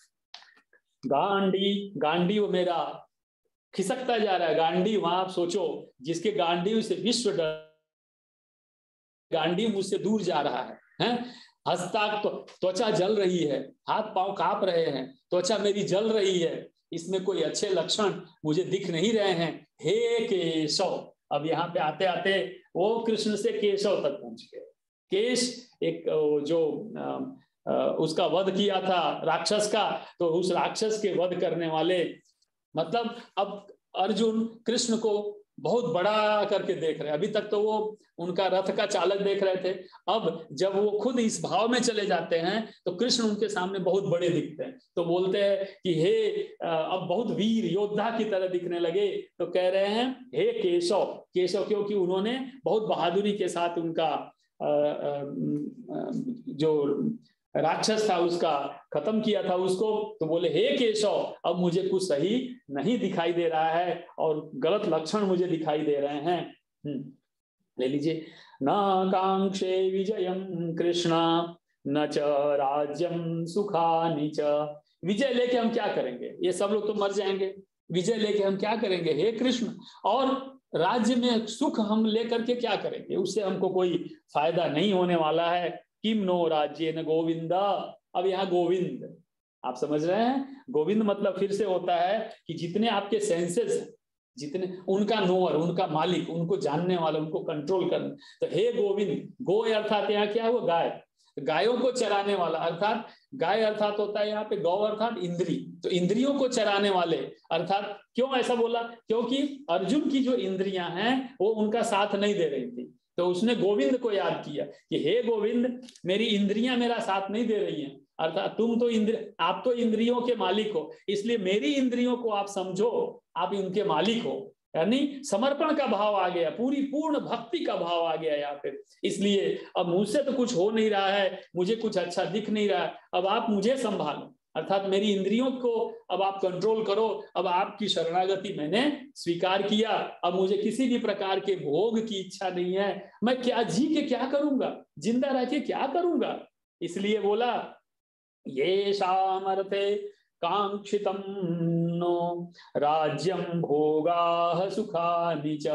Speaker 1: गांडी, गांडी वो मेरा खिसकता जा रहा है। गांडी, वहां आप सोचो, जिसके गांडी से विश्व डर, गांडी मुझसे दूर जा रहा है, हैं? हस्ताक तो त्वचा जल रही है, हाथ पांव कांप रहे हैं, त्वचा मेरी जल रही है, इसमें कोई अच्छे लक्षण मुझे दिख नहीं रहे हैं। हे केशव, अब यहाँ पे आते आते वो कृष्ण से केशव तक पहुंच गए। केश एक जो आ, आ, उसका वध किया था राक्षस का, तो उस राक्षस के वध करने वाले, मतलब अब अर्जुन कृष्ण को बहुत बड़ा करके देख रहे हैं। अभी तक तो वो उनका रथ का चालक देख रहे थे, अब जब वो खुद इस भाव में चले जाते हैं तो कृष्ण उनके सामने बहुत बड़े दिखते हैं। तो बोलते हैं कि हे, अब बहुत वीर योद्धा की तरह दिखने लगे। तो कह रहे हैं, हे केशव, केशव क्योंकि उन्होंने बहुत बहादुरी के साथ उनका जो राक्षस था उसका खत्म किया था उसको। तो बोले, हे केशव, अब मुझे कुछ सही नहीं दिखाई दे रहा है और गलत लक्षण मुझे दिखाई दे रहे हैं। ले लीजिए, न कांक्षे विजयम कृष्ण न च राज्यम सुखानि च। विजय लेके हम क्या करेंगे, ये सब लोग तो मर जाएंगे, विजय लेके हम क्या करेंगे हे कृष्ण, और राज्य में सुख हम लेकर के क्या करेंगे, उससे हमको कोई फायदा नहीं होने वाला है। किम नो राज्य न गोविंद। अब यहाँ गोविंद आप समझ रहे हैं, गोविंद मतलब फिर से होता है कि जितने आपके सेंसेस हैं, जितने उनका नोअर, उनका मालिक, उनको जानने वाला, उनको कंट्रोल करना। तो हे गोविंद, गो अर्थात यहाँ क्या है, वो गाय, गायों को चराने वाला, अर्थात गाय अर्थात होता है यहाँ पे गौ अर्थात इंद्री, तो इंद्रियों को चराने वाले अर्थात। क्यों ऐसा बोला, क्योंकि अर्जुन की जो इंद्रियां हैं वो उनका साथ नहीं दे रही थी, तो उसने गोविंद को याद किया कि हे गोविंद, मेरी इंद्रियां मेरा साथ नहीं दे रही हैं, अर्थात तुम तो इंद्र आप तो इंद्रियों के मालिक हो, इसलिए मेरी इंद्रियों को आप समझो, आप इनके मालिक हो। यानी समर्पण का भाव आ गया, पूरी पूर्ण भक्ति का भाव आ गया यहाँ पे। इसलिए अब मुझसे तो कुछ हो नहीं रहा है, मुझे कुछ अच्छा दिख नहीं रहा है, अब आप मुझे संभालो, अर्थात मेरी इंद्रियों को अब आप कंट्रोल करो। अब आपकी शरणागति मैंने स्वीकार किया, अब मुझे किसी भी प्रकार के भोग की इच्छा नहीं है, मैं क्या जी के क्या करूंगा, जिंदा रह के क्या करूंगा। इसलिए बोला, ये शामर्थे कांक्षितम नो राज्यम भोगाः सुखानि च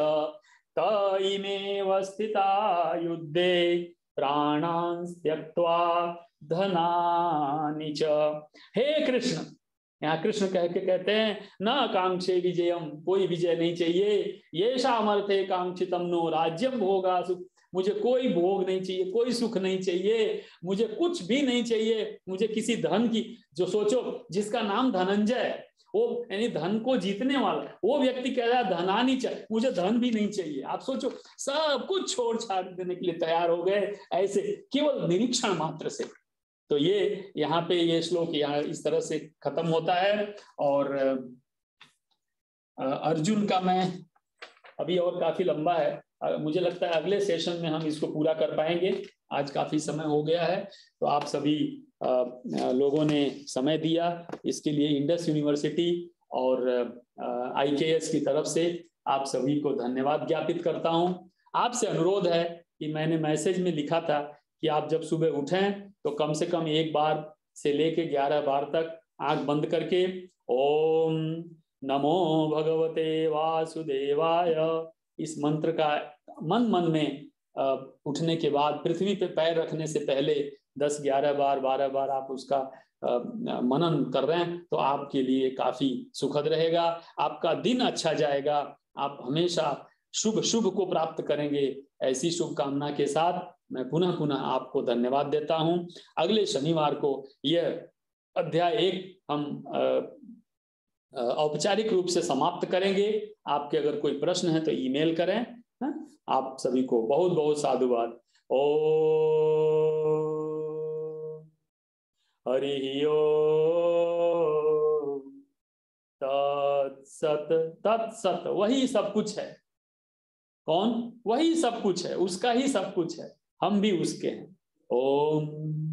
Speaker 1: तइमेव स्थिता युद्धे प्राणान् त्यक्त्वा धनानि च। हे कृष्ण, यहाँ कृष्ण कह के कहते हैं, न कांक्षे विजयम, कोई विजय नहीं चाहिए, ये सामर्थे कांक्षितम नो राज्यम भोगा सुख, मुझे कोई भोग नहीं चाहिए, कोई सुख नहीं चाहिए, मुझे कुछ भी नहीं चाहिए, मुझे किसी धन की, जो सोचो जिसका नाम धनंजय है, वो यानी धन को जीतने वाला, वो व्यक्ति कह रहा है धनानी चाहिए, मुझे धन भी नहीं चाहिए। आप सोचो, सब कुछ छोड़ छाड़ देने के लिए तैयार हो गए, ऐसे केवल निरीक्षण मात्र से। तो ये यहाँ पे ये श्लोक यहाँ इस तरह से खत्म होता है। और अर्जुन का मैं अभी और काफी लंबा है, मुझे लगता है अगले सेशन में हम इसको पूरा कर पाएंगे, आज काफी समय हो गया है। तो आप सभी लोगों ने समय दिया, इसके लिए इंडस यूनिवर्सिटी और आई के एस की तरफ से आप सभी को धन्यवाद ज्ञापित करता हूं। आपसे अनुरोध है कि मैंने मैसेज में लिखा था कि आप जब सुबह उठें तो कम से कम एक बार से लेके ग्यारह बार तक आंख बंद करके ओम नमो भगवते वासुदेवाय, इस मंत्र का मन मन में उठने के बाद पृथ्वी पे पैर रखने से पहले दस ग्यारह बार बारह बार आप उसका मनन कर रहे हैं, तो आपके लिए काफी सुखद रहेगा, आपका दिन अच्छा जाएगा, आप हमेशा शुभ शुभ को प्राप्त करेंगे। ऐसी शुभकामना के साथ मैं पुनः पुनः आपको धन्यवाद देता हूं। अगले शनिवार को यह अध्याय एक हम औपचारिक रूप से समाप्त करेंगे। आपके अगर कोई प्रश्न है तो ईमेल करें। है? आप सभी को बहुत बहुत साधुवाद। ओ हरि ओम तत्सत। तत्सत वही सब कुछ है। कौन? वही सब कुछ है, उसका ही सब कुछ है, हम भी उसके हैं। ओम